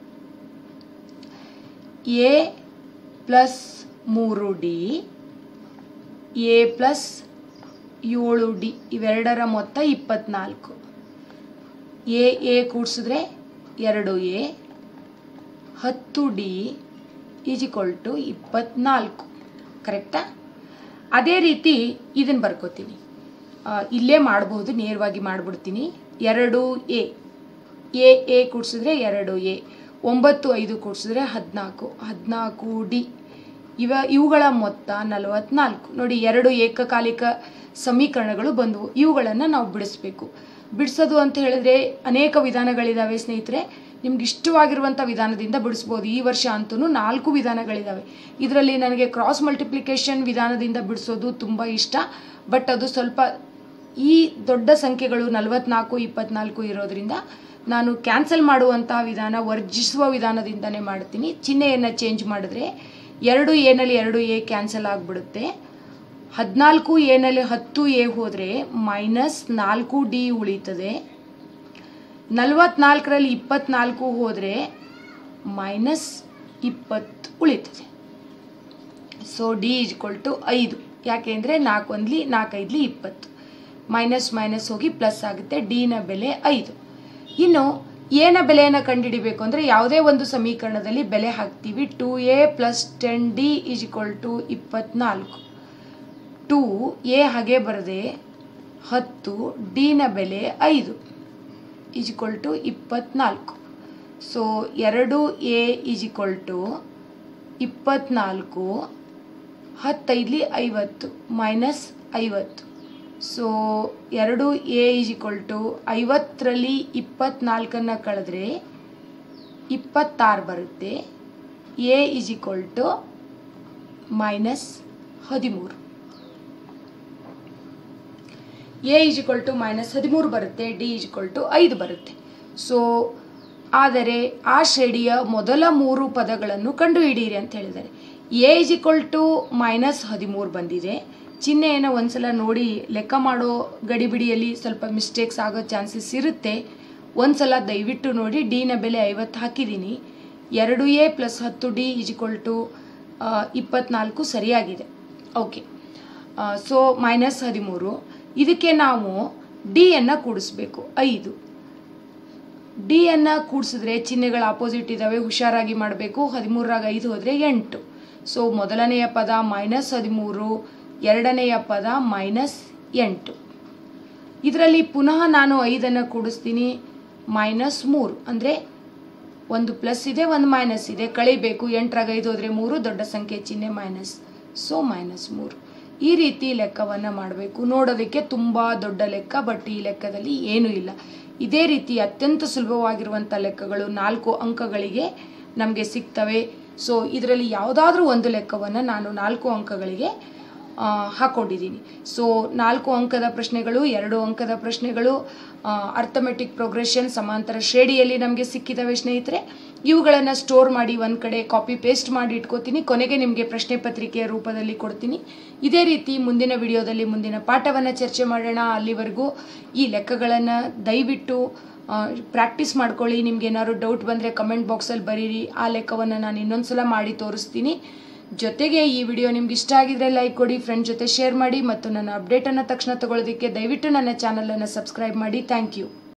[SPEAKER 1] ಎ ಪ್ಲಸ್ ಮೂರು ಡಿ, ಎ ಪ್ಲಸ್ ಏಳು ಡಿ ಇವೆರಡರ ಮೊತ್ತ ಇಪ್ಪತ್ನಾಲ್ಕು. ಎ ಎ ಕೂಡಿಸಿದ್ರೆ ಎರಡು ಎ, ಹತ್ತು ಡಿ ಈಸ್ ಈಕ್ವಲ್ ಟು ಇಪ್ಪತ್ನಾಲ್ಕು. ಕರೆಕ್ಟಾ? ಅದೇ ರೀತಿ ಇದನ್ನು ಬರ್ಕೋತೀನಿ, ಇಲ್ಲೇ ಮಾಡಬಹುದು, ನೇರವಾಗಿ ಮಾಡಿಬಿಡ್ತೀನಿ. ಎರಡು ಎ ಎ ಎ ಕೂಡಿಸಿದ್ರೆ ಎರಡು ಎ, ಒಂಬತ್ತು ಐದು ಕೂಡಿಸಿದ್ರೆ ಹದಿನಾಲ್ಕು, ಹದಿನಾಲ್ಕು ಡಿ ಇವ ಇವುಗಳ ಮೊತ್ತ ನಲವತ್ನಾಲ್ಕು. ನೋಡಿ ಎರಡು ಏಕಕಾಲಿಕ ಸಮೀಕರಣಗಳು ಬಂದವು, ಇವುಗಳನ್ನು ನಾವು ಬಿಡಿಸ್ಬೇಕು. ಬಿಡಿಸೋದು ಅಂತ ಹೇಳಿದ್ರೆ ಅನೇಕ ವಿಧಾನಗಳಿದ್ದಾವೆ ಸ್ನೇಹಿತರೆ, ನಿಮ್ಗೆ ಇಷ್ಟವಾಗಿರುವಂಥ ವಿಧಾನದಿಂದ ಬಿಡಿಸ್ಬೋದು. ಈ ವರ್ಷ ಅಂತೂ ನಾಲ್ಕು ವಿಧಾನಗಳಿದ್ದಾವೆ. ಇದರಲ್ಲಿ ನನಗೆ ಕ್ರಾಸ್ ಮಲ್ಟಿಪ್ಲಿಕೇಶನ್ ವಿಧಾನದಿಂದ ಬಿಡಿಸೋದು ತುಂಬ ಇಷ್ಟ, ಬಟ್ ಅದು ಸ್ವಲ್ಪ ಈ ದೊಡ್ಡ ಸಂಖ್ಯೆಗಳು ನಲವತ್ನಾಲ್ಕು ಇಪ್ಪತ್ನಾಲ್ಕು ಇರೋದ್ರಿಂದ ನಾನು ಕ್ಯಾನ್ಸಲ್ ಮಾಡುವಂತಹ ವಿಧಾನ, ವರ್ಜಿಸುವ ವಿಧಾನದಿಂದನೇ ಮಾಡ್ತೀನಿ. ಚಿಹ್ನೆಯನ್ನು ಚೇಂಜ್ ಮಾಡಿದ್ರೆ ಎರಡು ಎನಲ್ಲಿ ಎರಡು ಎ ಕ್ಯಾನ್ಸಲ್ ಆಗಿಬಿಡುತ್ತೆ. ಹದಿನಾಲ್ಕು ಎನಲ್ಲಿ ಹತ್ತು ಎ ಹೋದರೆ ಮೈನಸ್ ನಾಲ್ಕು ಡಿ ಉಳಿತದೆ. ನಲವತ್ನಾಲ್ಕರಲ್ಲಿ ಇಪ್ಪತ್ನಾಲ್ಕು ಹೋದರೆ ಮೈನಸ್ ಇಪ್ಪತ್ತು ಉಳಿತದೆ. So d is equal to ಐದು. ಯಾಕೆಂದರೆ ನಾಲ್ಕು ಒಂದ್ಲಿ ನಾಲ್ಕೈದ್ಲಿ ಇಪ್ಪತ್ತು, ಮೈನಸ್ ಮೈನಸ್ ಹೋಗಿ ಪ್ಲಸ್ ಆಗುತ್ತೆ. ಡಿನ ಬೆಲೆ ಐದು. ಇನ್ನು ಎನ ಬೆಲೆಯನ್ನು ಕಂಡುಹಿಡಿಬೇಕು ಅಂದರೆ ಯಾವುದೇ ಒಂದು ಸಮೀಕರಣದಲ್ಲಿ ಬೆಲೆ ಹಾಕ್ತೀವಿ. Two a plus ten d is equal to ಇಪ್ಪತ್ನಾಲ್ಕು. ಟು ಎ ಹಾಗೆ ಬರದೆ ಹತ್ತು, ಡಿನ ಬೆಲೆ ಐದು ಈಸ್ ಈಕ್ವಲ್ ಟು ಇಪ್ಪತ್ನಾಲ್ಕು. ಸೊ ಎರಡು ಎ ಈಸ್ ಈಕ್ವಲ್ ಟು ಇಪ್ಪತ್ನಾಲ್ಕು, ಹತ್ತೈದ್ಲಿ ಐವತ್ತು ಮೈನಸ್ ಐವತ್ತು. ಸೊ ಎರಡು ಎ ಈಸ್ ಈಕ್ವಲ್ ಟು ಐವತ್ತರಲ್ಲಿ ಇಪ್ಪತ್ನಾಲ್ಕನ್ನು ಕಳೆದ್ರೆ ಇಪ್ಪತ್ತಾರು ಬರುತ್ತೆ. A is equal to minus ಹದಿಮೂರು. A is equal to minus ಹದಿಮೂರು ಬರುತ್ತೆ. ಡಿ ಈಸ್ ಈಕ್ವಲ್ ಟು ಐದು ಬರುತ್ತೆ. ಸೊ ಆದರೆ ಆ ಶ್ರೇಣಿಯ ಮೊದಲ ಮೂರು ಪದಗಳನ್ನು ಕಂಡುಹಿಡಿಯಿರಿ ಅಂತ ಹೇಳಿದ್ದಾರೆ. A is equal to minus ಹದಿಮೂರು ಬಂದಿದೆ. ಚಿಹ್ನೆಯನ್ನು ಒಂದ್ಸಲ ನೋಡಿ ಲೆಕ್ಕ ಮಾಡೋ ಗಡಿಬಿಡಿಯಲ್ಲಿ ಸ್ವಲ್ಪ ಮಿಸ್ಟೇಕ್ಸ್ ಆಗೋ ಚಾನ್ಸಸ್ ಇರುತ್ತೆ. ಒಂದ್ಸಲ ದಯವಿಟ್ಟು ನೋಡಿ. ಡಿನ ಬೆಲೆ ಐವತ್ತು ಹಾಕಿದ್ದೀನಿ. ಎರಡು ಎ ಪ್ಲಸ್ ಹತ್ತು ಡಿ ಈಸ್ ಈಕ್ವಲ್ ಟು ಇಪ್ಪತ್ನಾಲ್ಕು ಸರಿಯಾಗಿದೆ. ಓಕೆ, ಸೊ ಮೈನಸ್ ಹದಿಮೂರು. ಇದಕ್ಕೆ ನಾವು ಡಿಯನ್ನು ಕೂಡಿಸ್ಬೇಕು, ಐದು. ಡಿಯನ್ನು ಕೂಡಿಸಿದ್ರೆ ಚಿಹ್ನೆಗಳ ಆಪೋಸಿಟ್ ಇದ್ದಾವೆ, ಹುಷಾರಾಗಿ ಮಾಡಬೇಕು. ಹದಿಮೂರಾಗ ಐದು ಹೋದರೆ ಎಂಟು. ಸೊ ಮೊದಲನೆಯ ಪದ ಮೈನಸ್ ಹದಿಮೂರು, ಎರಡನೆಯ ಪದ ಮೈನಸ್ ಎಂಟು. ಇದರಲ್ಲಿ ಪುನಃ ನಾನು ಐದನ್ನು ಕೂಡಿಸ್ತೀನಿ. ಮೈನಸ್ ಮೂರು ಅಂದರೆ ಒಂದು ಪ್ಲಸ್ ಇದೆ, ಒಂದು ಮೈನಸ್ ಇದೆ, ಕಳಿಬೇಕು. ಎಂಟರಾಗ ಐದು ಹೋದರೆ ಮೂರು, ದೊಡ್ಡ ಸಂಖ್ಯೆ ಚಿಹ್ನೆ ಮೈನಸ್. ಸೊ ಮೈನಸ್ ಮೂರು. ಈ ರೀತಿ ಲೆಕ್ಕವನ್ನು ಮಾಡಬೇಕು. ನೋಡೋದಕ್ಕೆ ತುಂಬ ದೊಡ್ಡ ಲೆಕ್ಕ, ಬಟ್ ಈ ಲೆಕ್ಕದಲ್ಲಿ ಏನೂ ಇಲ್ಲ. ಇದೇ ರೀತಿ ಅತ್ಯಂತ ಸುಲಭವಾಗಿರುವಂಥ ಲೆಕ್ಕಗಳು ನಾಲ್ಕು ಅಂಕಗಳಿಗೆ ನಮಗೆ ಸಿಗ್ತವೆ. ಸೊ ಇದರಲ್ಲಿ ಯಾವುದಾದ್ರೂ ಒಂದು ಲೆಕ್ಕವನ್ನು ನಾನು ನಾಲ್ಕು ಅಂಕಗಳಿಗೆ ಹಾಕೊಂಡಿದ್ದೀನಿ. ಸೊ ನಾಲ್ಕು ಅಂಕದ ಪ್ರಶ್ನೆಗಳು, ಎರಡು ಅಂಕದ ಪ್ರಶ್ನೆಗಳು, ಅರ್ಥಮೆಟಿಕ್ ಪ್ರೋಗ್ರೆಷನ್, ಸಮಾಂತರ ಶ್ರೇಣಿಯಲ್ಲಿ ನಮಗೆ ಸಿಕ್ಕಿದ್ದಾವೆ ಸ್ನೇಹಿತರೆ. ಇವುಗಳನ್ನು ಸ್ಟೋರ್ ಮಾಡಿ ಒಂದು ಕಡೆ ಕಾಪಿ ಪೇಸ್ಟ್ ಮಾಡಿ ಇಟ್ಕೋತೀನಿ. ಕೊನೆಗೆ ನಿಮಗೆ ಪ್ರಶ್ನೆ ಪತ್ರಿಕೆಯ ರೂಪದಲ್ಲಿ ಕೊಡ್ತೀನಿ. ಇದೇ ರೀತಿ ಮುಂದಿನ ವಿಡಿಯೋದಲ್ಲಿ ಮುಂದಿನ ಪಾಠವನ್ನು ಚರ್ಚೆ ಮಾಡೋಣ. ಅಲ್ಲಿವರೆಗೂ ಈ ಲೆಕ್ಕಗಳನ್ನು ದಯವಿಟ್ಟು ಪ್ರಾಕ್ಟೀಸ್ ಮಾಡ್ಕೊಳ್ಳಿ. ನಿಮ್ಗೆ ಏನಾದ್ರು ಡೌಟ್ ಬಂದರೆ ಕಮೆಂಟ್ ಬಾಕ್ಸಲ್ಲಿ ಬರೀರಿ. ಆ ಲೆಕ್ಕವನ್ನು ನಾನು ಇನ್ನೊಂದು ಸಲ ಮಾಡಿ ತೋರಿಸ್ತೀನಿ. ಜೊತೆಗೆ ಈ ವಿಡಿಯೋ ನಿಮ್ಗೆ ಇಷ್ಟ ಆಗಿದ್ರೆ ಲೈಕ್ ಕೊಡಿ, ಫ್ರೆಂಡ್ ಜೊತೆ ಶೇರ್ ಮಾಡಿ, ಮತ್ತು ನನ್ನ ಅಪ್ಡೇಟನ್ನು ತಕ್ಷಣ ತಗೊಳ್ಳೋದಕ್ಕೆ ದಯವಿಟ್ಟು ನನ್ನ ಚಾನಲನ್ನು ಸಬ್ಸ್ಕ್ರೈಬ್ ಮಾಡಿ. Thank you.